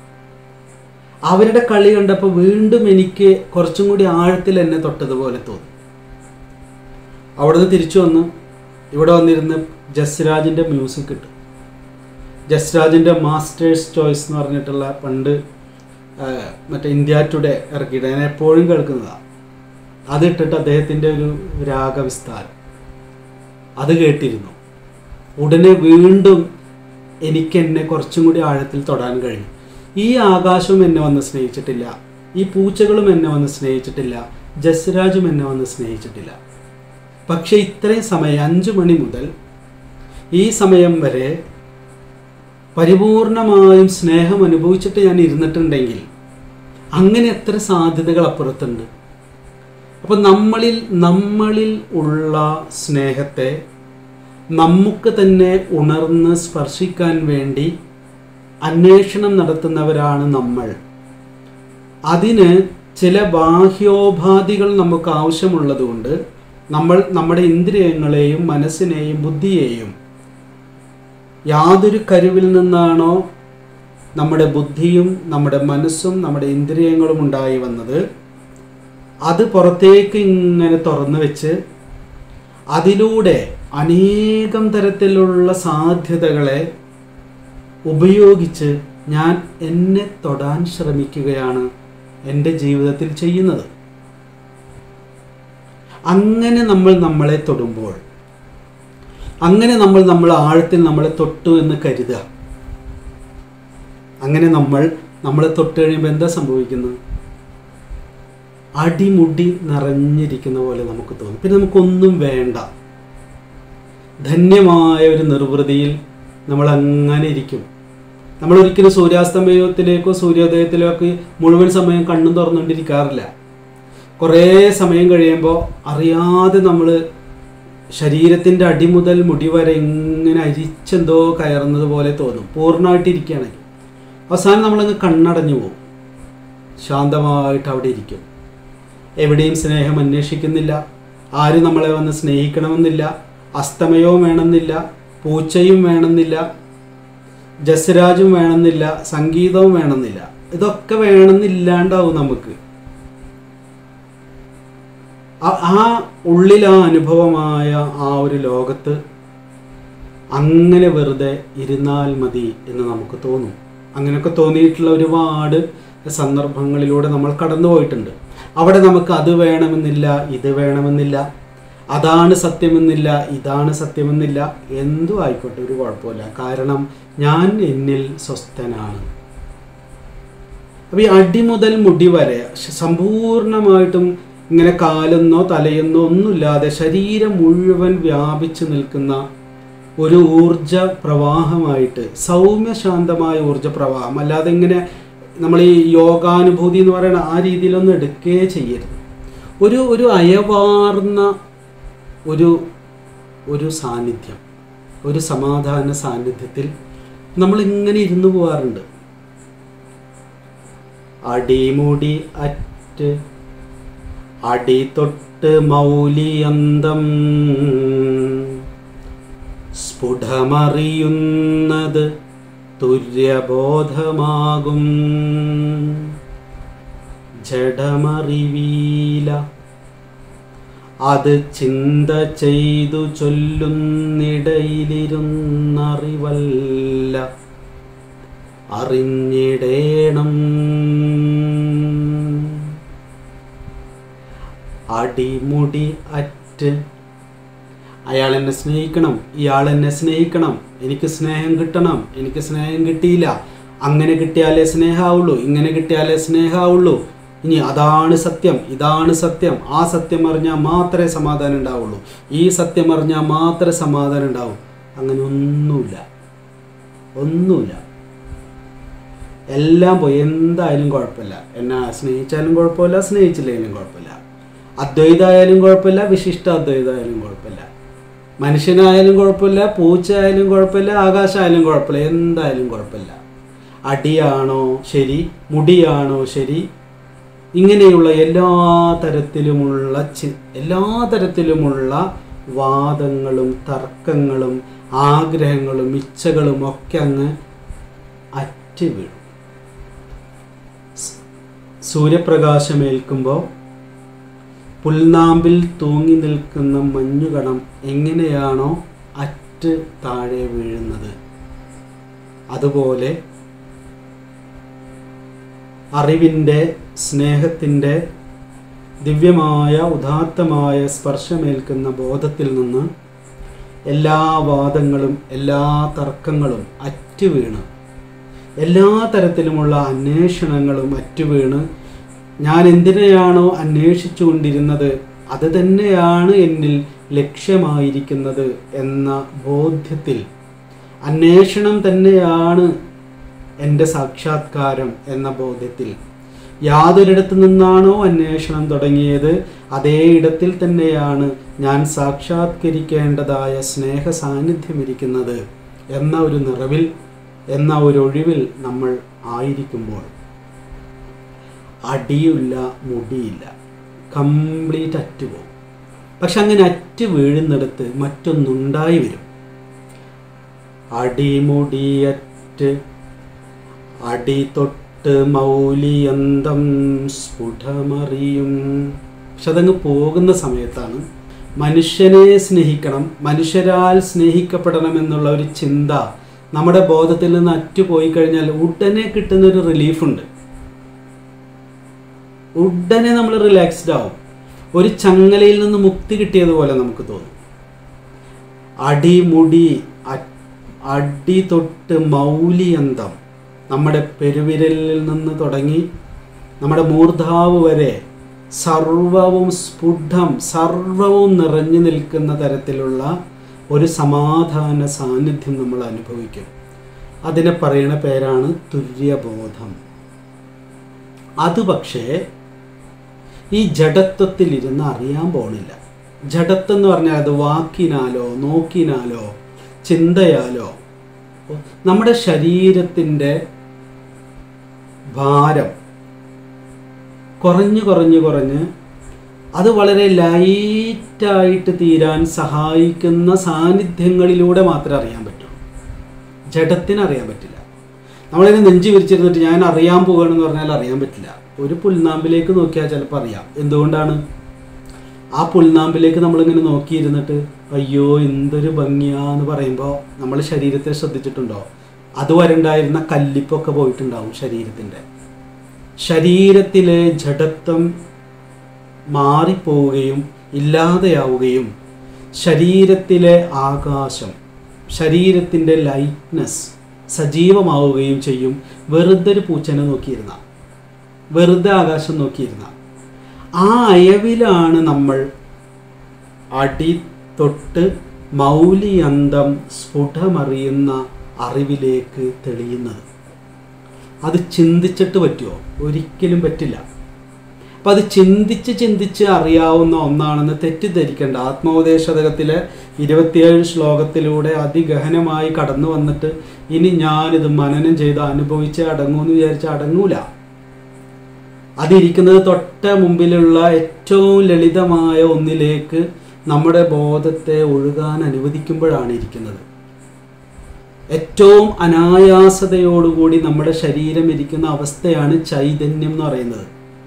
അവരുടെ കളി കണ്ടപ്പോൾ വീണ്ടും എനിക്ക് കുറച്ചും കൂടി ആഴത്തിൽ എന്നെ തൊട്ടതുപോലെ തോന്നി. അവിടുന്ന് തിരിച്ചു വന്നു ഇവിടെ വന്നിരുന്ന് ജസ്രാജിൻ്റെ മ്യൂസിക് ഇട്ടു. ജസ്രാജിൻ്റെ മാസ്റ്റേഴ്സ് ചോയ്സ് എന്ന് പറഞ്ഞിട്ടുള്ള പണ്ട് മറ്റേ ഇന്ത്യ ടുഡേ ഇറക്കിയിട്ട് ഞാൻ എപ്പോഴും കേൾക്കുന്നതാണ്. അതിട്ടിട്ട് അദ്ദേഹത്തിൻ്റെ ഒരു രാഗവിസ്താരം അത് കേട്ടിരുന്നു. ഉടനെ വീണ്ടും എനിക്ക് എന്നെ കുറച്ചും കൂടി ആഴത്തിൽ തൊടാൻ കഴിഞ്ഞു. ഈ ആകാശവും എന്നെ വന്ന് സ്നേഹിച്ചിട്ടില്ല, ഈ പൂച്ചകളും എന്നെ വന്ന് സ്നേഹിച്ചിട്ടില്ല, ജസ്രാജും എന്നെ വന്ന് സ്നേഹിച്ചിട്ടില്ല. പക്ഷേ ഇത്രയും സമയം അഞ്ചു മണി മുതൽ ഈ സമയം വരെ പരിപൂർണമായും സ്നേഹം അനുഭവിച്ചിട്ട് ഞാൻ ഇരുന്നിട്ടുണ്ടെങ്കിൽ അങ്ങനെ എത്ര സാധ്യതകൾ അപ്പുറത്തുണ്ട്. അപ്പം നമ്മളിൽ നമ്മളിൽ ഉള്ള സ്നേഹത്തെ നമുക്ക് തന്നെ ഉണർന്ന് സ്പർശിക്കാൻ വേണ്ടി അന്വേഷണം നടത്തുന്നവരാണ് നമ്മൾ. അതിന് ചില ബാഹ്യോപാധികൾ നമുക്ക് ആവശ്യമുള്ളതുകൊണ്ട് നമ്മൾ നമ്മുടെ ഇന്ദ്രിയങ്ങളെയും മനസ്സിനെയും ബുദ്ധിയെയും യാതൊരു കരുവിൽ നിന്നാണോ നമ്മുടെ ബുദ്ധിയും നമ്മുടെ മനസ്സും നമ്മുടെ ഇന്ദ്രിയങ്ങളും ഉണ്ടായി വന്നത് അത് പുറത്തേക്ക് ഇങ്ങനെ തുറന്നു വെച്ച് അതിലൂടെ അനേകം തരത്തിലുള്ള സാധ്യതകളെ ഉപയോഗിച്ച് ഞാൻ എന്നെ തൊടാൻ ശ്രമിക്കുകയാണ് എൻ്റെ ജീവിതത്തിൽ ചെയ്യുന്നത്. അങ്ങനെ നമ്മൾ നമ്മളെ തൊടുമ്പോൾ, അങ്ങനെ നമ്മൾ നമ്മൾ ആഴത്തിൽ നമ്മളെ തൊട്ടു എന്ന് കരുതുക. അങ്ങനെ നമ്മൾ നമ്മളെ തൊട്ട് കഴിയുമ്പോൾ എന്താ സംഭവിക്കുന്നത്? അടിമുടി നിറഞ്ഞിരിക്കുന്ന പോലെ നമുക്ക് തോന്നും. പിന്നെ നമുക്കൊന്നും വേണ്ട. ധന്യമായ ഒരു നിർവൃതിയിൽ നമ്മൾ അങ്ങനെ ഇരിക്കും. നമ്മളൊരിക്കലും സൂര്യാസ്തമയത്തിലേക്കോ സൂര്യോദയത്തിലേക്കോ മുഴുവൻ സമയം കണ്ണും തുറന്നുകൊണ്ടിരിക്കാറില്ല. കുറേ സമയം കഴിയുമ്പോൾ അറിയാതെ നമ്മൾ ശരീരത്തിൻ്റെ അടിമുതൽ മുടി വരെ ഇങ്ങനെ അരിച്ചെന്തോ കയറുന്നത് പോലെ തോന്നും. പൂർണ്ണമായിട്ടിരിക്കുകയാണെങ്കിൽ അവസാനം നമ്മളങ്ങ് കണ്ണടഞ്ഞു പോകും. ശാന്തമായിട്ട് അവിടെ ഇരിക്കും. എവിടെയും സ്നേഹം അന്വേഷിക്കുന്നില്ല. ആരും നമ്മളെ വന്ന് സ്നേഹിക്കണമെന്നില്ല. അസ്തമയവും വേണമെന്നില്ല, പൂച്ചയും വേണമെന്നില്ല, ജസ്രാജും വേണമെന്നില്ല, സംഗീതവും വേണമെന്നില്ല. ഇതൊക്കെ വേണമെന്നില്ലാണ്ടാവും നമുക്ക്. ആ ഉള്ളിൽ ആ അനുഭവമായ ആ ഒരു ലോകത്ത് അങ്ങനെ വെറുതെ ഇരുന്നാൽ മതി എന്ന് നമുക്ക് തോന്നും. അങ്ങനെയൊക്കെ തോന്നിയിട്ടുള്ള ഒരുപാട് സന്ദർഭങ്ങളിലൂടെ നമ്മൾ കടന്നു പോയിട്ടുണ്ട്. അവിടെ നമുക്ക് അത് വേണമെന്നില്ല, ഇത് വേണമെന്നില്ല, അതാണ് സത്യമെന്നില്ല, ഇതാണ് സത്യമെന്നില്ല. എന്തും ആയിക്കോട്ടെ, ഒരു കുഴപ്പമില്ല. കാരണം ഞാൻ എന്നിൽ സ്വസ്ഥനാണ്. അപ്പം ഈ അടി മുതൽ മുടി വരെ സമ്പൂർണമായിട്ടും ഇങ്ങനെ കാലെന്നോ തലയെന്നോ ഒന്നുമില്ലാതെ ശരീരം മുഴുവൻ വ്യാപിച്ചു നിൽക്കുന്ന ഒരു ഊർജ പ്രവാഹമായിട്ട്, സൗമ്യശാന്തമായ ഊർജ പ്രവാഹം. അല്ലാതെ ഇങ്ങനെ നമ്മൾ ഈ യോഗാനുഭൂതി എന്ന് പറയുന്ന ആ രീതിയിലൊന്നും എടുക്കുകയേ ചെയ്യരുത്. ഒരു ഒരു അയവാർന്ന ഒരു ഒരു സാന്നിധ്യം, ഒരു സമാധാന സാന്നിധ്യത്തിൽ നമ്മളിങ്ങനെ ഇരുന്നു പോകാറുണ്ട്. അടിമുടി അറ്റ് അടി തൊട്ട് മൗലിയന്തം സ്ഫുടമറിയുന്നത് തുര്യബോധമാകും. ജഡമറിവീല അത് ചിന്ത ചെയ്തു ചൊല്ലുന്നിടയിലിരുന്നറിവല്ല അറിഞ്ഞിടേണം. അടിമുടി അറ്റ് അയാൾ എന്നെ സ്നേഹിക്കണം, ഇയാൾ എന്നെ സ്നേഹിക്കണം, എനിക്ക് സ്നേഹം കിട്ടണം, എനിക്ക് സ്നേഹം കിട്ടിയില്ല, അങ്ങനെ കിട്ടിയാലേ സ്നേഹമാവുള്ളൂ, ഇങ്ങനെ കിട്ടിയാലേ സ്നേഹമാവുള്ളൂ, ഇനി അതാണ് സത്യം, ഇതാണ് സത്യം, ആ സത്യം അറിഞ്ഞാൽ മാത്രമേ സമാധാനം ഉണ്ടാവുള്ളൂ, ഈ സത്യം അറിഞ്ഞാൽ മാത്രമേ സമാധാനം ഉണ്ടാവും. അങ്ങനെ ഒന്നുമില്ല, ഒന്നുമില്ല. എല്ലാം പോയി. എന്തായാലും കുഴപ്പമില്ല, എന്നെ സ്നേഹിച്ചാലും കുഴപ്പമില്ല, സ്നേഹിച്ചില്ലെങ്കിലും കുഴപ്പമില്ല, അദ്വൈതമായാലും കുഴപ്പമില്ല, വിശിഷ്ട അദ്വൈതമായാലും കുഴപ്പമില്ല, മനുഷ്യനായാലും കുഴപ്പമില്ല, പൂച്ച ആയാലും കുഴപ്പമില്ല, ആകാശമായാലും കുഴപ്പമില്ല, എന്തായാലും കുഴപ്പമില്ല. അടിയാണോ ശരി, മുടിയാണോ ശരി, ഇങ്ങനെയുള്ള എല്ലാ തരത്തിലുമുള്ള ചി എല്ലാ തരത്തിലുമുള്ള വാദങ്ങളും തർക്കങ്ങളും ആഗ്രഹങ്ങളും ഇച്ഛകളും ഒക്കെ അങ്ങ് അറ്റ് വീഴും. സൂര്യപ്രകാശമേൽക്കുമ്പോൾ പുൽനാമ്പിൽ തൂങ്ങി നിൽക്കുന്ന മഞ്ഞുകണം എങ്ങനെയാണോ അറ്റ് താഴെ വീഴുന്നത്, അതുപോലെ അറിവിൻ്റെ സ്നേഹത്തിൻ്റെ ദിവ്യമായ ഉദാത്തമായ സ്പർശമേൽക്കുന്ന ബോധത്തിൽ നിന്ന് എല്ലാ വാദങ്ങളും എല്ലാ തർക്കങ്ങളും അറ്റുവീണ്, എല്ലാ തരത്തിലുമുള്ള അന്വേഷണങ്ങളും അറ്റുവീണ്, ഞാൻ എന്തിനെയാണോ അന്വേഷിച്ചു കൊണ്ടിരുന്നത് അത് തന്നെയാണ് എന്നിൽ ലക്ഷ്യമായിരിക്കുന്നത് എന്ന ബോധ്യത്തിൽ, അന്വേഷണം തന്നെയാണ് എൻ്റെ സാക്ഷാത്കാരം എന്ന ബോധ്യത്തിൽ, യാതൊരിടത്തു നിന്നാണോ അന്വേഷണം തുടങ്ങിയത് അതേ ഇടത്തിൽ തന്നെയാണ് ഞാൻ സാക്ഷാത്കരിക്കേണ്ടതായ സ്നേഹ സാന്നിധ്യം ഇരിക്കുന്നത് എന്ന ഒരു നിറവിൽ, എന്ന ഒരു ഒഴിവിൽ നമ്മൾ ആയിരിക്കുമ്പോൾ അടിയില്ല മുടിയില്ല, കംപ്ലീറ്റ് അറ്റുപോകും. പക്ഷെ അങ്ങനെ അറ്റ് വീഴുന്നിടത്ത് മറ്റൊന്നുണ്ടായി വരും. അടിമുടിയറ്റ് അടി തൊട്ട് മൗലിയന്തം സ്ഫുടമറിയും. പക്ഷെ അതങ്ങ് പോകുന്ന സമയത്താണ് മനുഷ്യനെ സ്നേഹിക്കണം, മനുഷ്യരാൽ സ്നേഹിക്കപ്പെടണം എന്നുള്ള ഒരു ചിന്ത നമ്മുടെ ബോധത്തിൽ നിന്ന് അറ്റുപോയി കഴിഞ്ഞാൽ ഉടനെ കിട്ടുന്നൊരു റിലീഫുണ്ട്. ഉടനെ നമ്മൾ റിലാക്സ്ഡ് ആവും. ഒരു ചങ്ങലയിൽ നിന്ന് മുക്തി കിട്ടിയതുപോലെ നമുക്ക് തോന്നും. അടിമുടി അടി തൊട്ട് മൗലിയന്തം, നമ്മുടെ പെരുവിരലിൽ നിന്ന് തുടങ്ങി നമ്മുടെ മൂർധാവ് വരെ സർവവും സ്ഫുടം, സർവവും നിറഞ്ഞു നിൽക്കുന്ന തരത്തിലുള്ള ഒരു സമാധാന സാന്നിധ്യം നമ്മൾ അനുഭവിക്കും. അതിനെ പറയുന്ന പേരാണ് തുര്യബോധം. അത് പക്ഷേ ഈ ജഡത്വത്തിലിരുന്ന് അറിയാൻ പോണില്ല. ജഡത്വം എന്ന് പറഞ്ഞാൽ അത് വാക്കിനാലോ നോക്കിനാലോ ചിന്തയാലോ നമ്മുടെ ശരീരത്തിൻ്റെ ഭാരം കുറഞ്ഞ് കുറഞ്ഞ് കുറഞ്ഞ് അത് വളരെ ലൈറ്റായിട്ട് തീരാൻ സഹായിക്കുന്ന സാന്നിധ്യങ്ങളിലൂടെ മാത്രമേ അറിയാൻ പറ്റൂ. ജഡത്തിന് അറിയാൻ പറ്റില്ല. നമ്മളിതിനെ നെഞ്ചി വിരിച്ചിരുന്നിട്ട് ഞാൻ അറിയാൻ പോകുകയാണെന്ന് പറഞ്ഞാൽ അറിയാൻ പറ്റില്ല. ഒരു പുൽനാമ്പിലേക്ക് നോക്കിയാൽ ചിലപ്പോൾ അറിയാം. എന്തുകൊണ്ടാണ്? ആ പുൽനാമ്പിലേക്ക് നമ്മളിങ്ങനെ നോക്കിയിരുന്നിട്ട് അയ്യോ എന്തൊരു ഭംഗിയാന്ന് പറയുമ്പോൾ നമ്മൾ ശരീരത്തെ ശ്രദ്ധിച്ചിട്ടുണ്ടോ? അതുവരെ ഉണ്ടായിരുന്ന കല്ലിപ്പൊക്കെ പോയിട്ടുണ്ടാവും ശരീരത്തിൻ്റെ. ശരീരത്തിലെ ജഡത്വം മാറിപ്പോവുകയും ഇല്ലാതെയാവുകയും ശരീരത്തിലെ ആകാശം, ശരീരത്തിൻ്റെ ലൈറ്റ്നെസ് സജീവമാവുകയും ചെയ്യും. വെറുതെ ഒരു പൂച്ചനെ നോക്കിയിരുന്ന, വെറുതെ ആകാശം നോക്കിയിരുന്ന ആ അയവിലാണ് നമ്മൾ അടി തൊട്ട് മൗലിയന്തം സ്ഫുടമറിയുന്ന അറിവിലേക്ക് തെളിയുന്നത്. അത് ചിന്തിച്ചിട്ട് പറ്റുമോ? ഒരിക്കലും പറ്റില്ല. അപ്പം അത് ചിന്തിച്ച് ചിന്തിച്ച് അറിയാവുന്ന ഒന്നാണെന്ന് തെറ്റിദ്ധരിക്കേണ്ട. ആത്മോപദേശതകത്തിലെ ഇരുപത്തിയേഴ് ശ്ലോകത്തിലൂടെ അതിഗഹനമായി കടന്നു വന്നിട്ട് ഇനി ഞാനിത് മനനം ചെയ്ത് അനുഭവിച്ച് അടങ്ങുമെന്ന് വിചാരിച്ച് അടങ്ങൂല. അതിരിക്കുന്നത് തൊട്ട മുമ്പിലുള്ള ഏറ്റവും ലളിതമായ ഒന്നിലേക്ക് നമ്മുടെ ബോധത്തെ ഒഴുകാൻ അനുവദിക്കുമ്പോഴാണ് ഇരിക്കുന്നത്. ഏറ്റവും അനായാസതയോടുകൂടി നമ്മുടെ ശരീരം ഇരിക്കുന്ന അവസ്ഥയാണ് ചൈതന്യം എന്ന് പറയുന്നത്.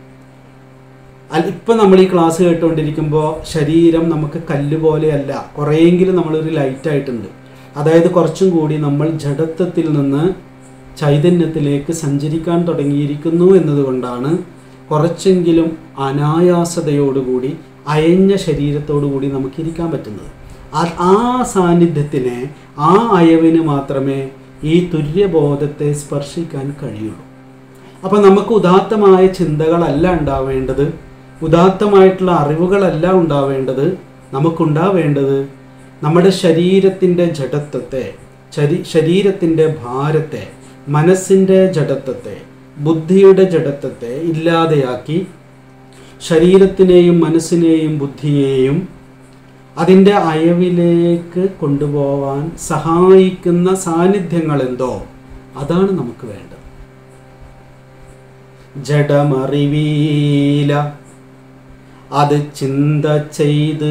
അല്ല, ഇപ്പം നമ്മൾ ഈ ക്ലാസ് കേട്ടുകൊണ്ടിരിക്കുമ്പോൾ ശരീരം നമുക്ക് കല്ല് പോലെയല്ല, കുറേയെങ്കിലും നമ്മളൊരു ലൈറ്റായിട്ടുണ്ട്. അതായത് കുറച്ചും കൂടി നമ്മൾ ജഡത്വത്തിൽ നിന്ന് ചൈതന്യത്തിലേക്ക് സഞ്ചരിക്കാൻ തുടങ്ങിയിരിക്കുന്നു എന്നതുകൊണ്ടാണ് കുറച്ചെങ്കിലും അനായാസതയോടുകൂടി അയഞ്ഞ ശരീരത്തോടുകൂടി നമുക്കിരിക്കാൻ പറ്റുന്നത്. ആ സാന്നിധ്യത്തിന്, ആ അയവിന് മാത്രമേ ഈ തുര്യബോധത്തെ സ്പർശിക്കാൻ കഴിയുള്ളൂ. അപ്പം നമുക്ക് ഉദാത്തമായ ചിന്തകളല്ല ഉണ്ടാവേണ്ടത്, ഉദാത്തമായിട്ടുള്ള അറിവുകളല്ല ഉണ്ടാവേണ്ടത്. നമുക്കുണ്ടാവേണ്ടത് നമ്മുടെ ശരീരത്തിൻ്റെ ജഡത്വത്തെ, ശരീരത്തിൻ്റെ ഭാരത്തെ, മനസ്സിൻ്റെ ജഡത്വത്തെ, ബുദ്ധിയുടെ ജഡത്വത്തെ ഇല്ലാതെയാക്കി ശരീരത്തിനെയും മനസ്സിനെയും ബുദ്ധിയെയും അതിൻ്റെ അയവിലേക്ക് കൊണ്ടുപോകാൻ സഹായിക്കുന്ന സാന്നിധ്യങ്ങൾ എന്തോ അതാണ് നമുക്ക് വേണ്ടത്. ജഡമറിവീല അത് ചിന്ത ചെയ്ത്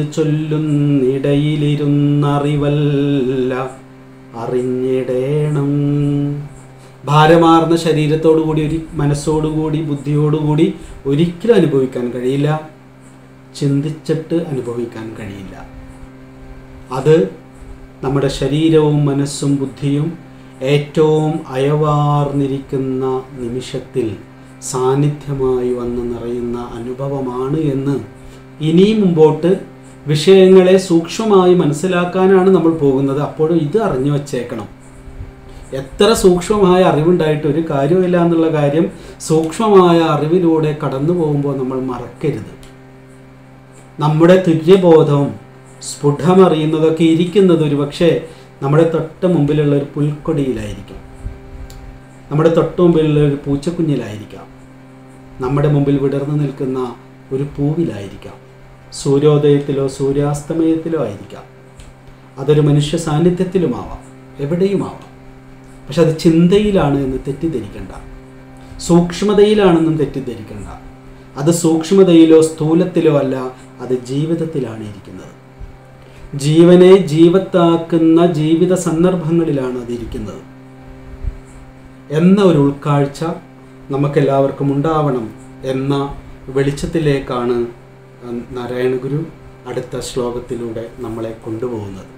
ചൊല്ലുന്നിടയിലിരുന്നറിവല്ല അറിഞ്ഞിടേണം. ഭാരമാർന്ന ശരീരത്തോടുകൂടി ഒരു മനസ്സോടുകൂടി ബുദ്ധിയോടുകൂടി ഒരിക്കലും അനുഭവിക്കാൻ കഴിയില്ല. ചിന്തിച്ചിട്ട് അനുഭവിക്കാൻ കഴിയില്ല. അത് നമ്മുടെ ശരീരവും മനസ്സും ബുദ്ധിയും ഏറ്റവും അയവാർന്നിരിക്കുന്ന നിമിഷത്തിൽ സാന്നിധ്യമായി വന്ന് നിറയുന്ന അനുഭവമാണ് എന്ന് ഇനി മുമ്പോട്ട് വിഷയങ്ങളെ സൂക്ഷ്മമായി മനസ്സിലാക്കാനാണ് നമ്മൾ പോകുന്നത്. അപ്പോഴും ഇത് അറിഞ്ഞു വച്ചേക്കണം. എത്ര സൂക്ഷ്മമായ അറിവുണ്ടായിട്ട് ഒരു കാര്യമില്ല എന്നുള്ള കാര്യം സൂക്ഷ്മമായ അറിവിലൂടെ കടന്നു പോകുമ്പോൾ നമ്മൾ മറക്കരുത്. നമ്മുടെ തുര്യബോധവും സ്ഫുടമറിയുന്നതൊക്കെ ഇരിക്കുന്നത് ഒരു പക്ഷേ നമ്മുടെ തൊട്ട് മുമ്പിലുള്ള ഒരു പുൽക്കൊടിയിലായിരിക്കും, നമ്മുടെ തൊട്ട് മുമ്പിലുള്ള ഒരു പൂച്ചക്കുഞ്ഞിലായിരിക്കാം, നമ്മുടെ മുമ്പിൽ വിടർന്നു നിൽക്കുന്ന ഒരു പൂവിലായിരിക്കാം, സൂര്യോദയത്തിലോ സൂര്യാസ്തമയത്തിലോ ആയിരിക്കാം, അതൊരു മനുഷ്യ സാന്നിധ്യത്തിലുമാവാം, എവിടെയുമാവാം. പക്ഷെ അത് ചിന്തയിലാണ് എന്ന് തെറ്റിദ്ധരിക്കണ്ട, സൂക്ഷ്മതയിലാണെന്നും തെറ്റിദ്ധരിക്കണ്ട. അത് സൂക്ഷ്മതയിലോ സ്ഥൂലത്തിലോ അല്ല, അത് ജീവിതത്തിലാണ് ഇരിക്കുന്നത്. ജീവനെ ജീവത്താക്കുന്ന ജീവിത സന്ദർഭങ്ങളിലാണ് അതിരിക്കുന്നത് എന്ന ഒരു ഉൾക്കാഴ്ച നമുക്കെല്ലാവർക്കും ഉണ്ടാവണം എന്ന വെളിച്ചത്തിലേക്കാണ് നാരായണ ഗുരു അടുത്ത ശ്ലോകത്തിലൂടെ നമ്മളെ കൊണ്ടുപോകുന്നത്.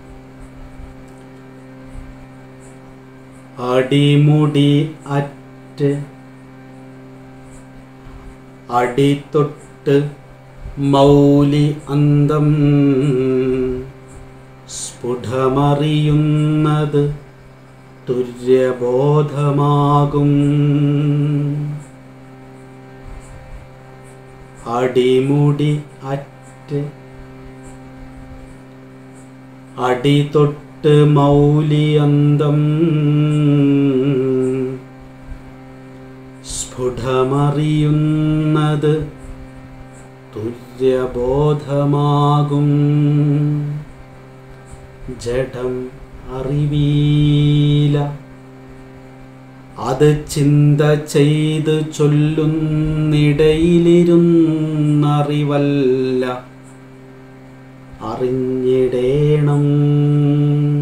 അടിമുടി അറ്റ് അടിത്തൊട്ട് മൗലി അന്തം സ്ഫുടമറിയുന്നത് തുര്യബോധമാകും. അടിമുടി അറ്റ് അടി തൊട്ട് മൗലിയന്തം സ്ഫുടമറിയുന്നത് തുര്യബോധമാകും. ജഡം അറിവീല, അത് ചിന്ത ചെയ്ത് ചൊല്ലുന്നിടയിലിരുന്നറിവല്ല, അറിഞ്ഞിടേണം.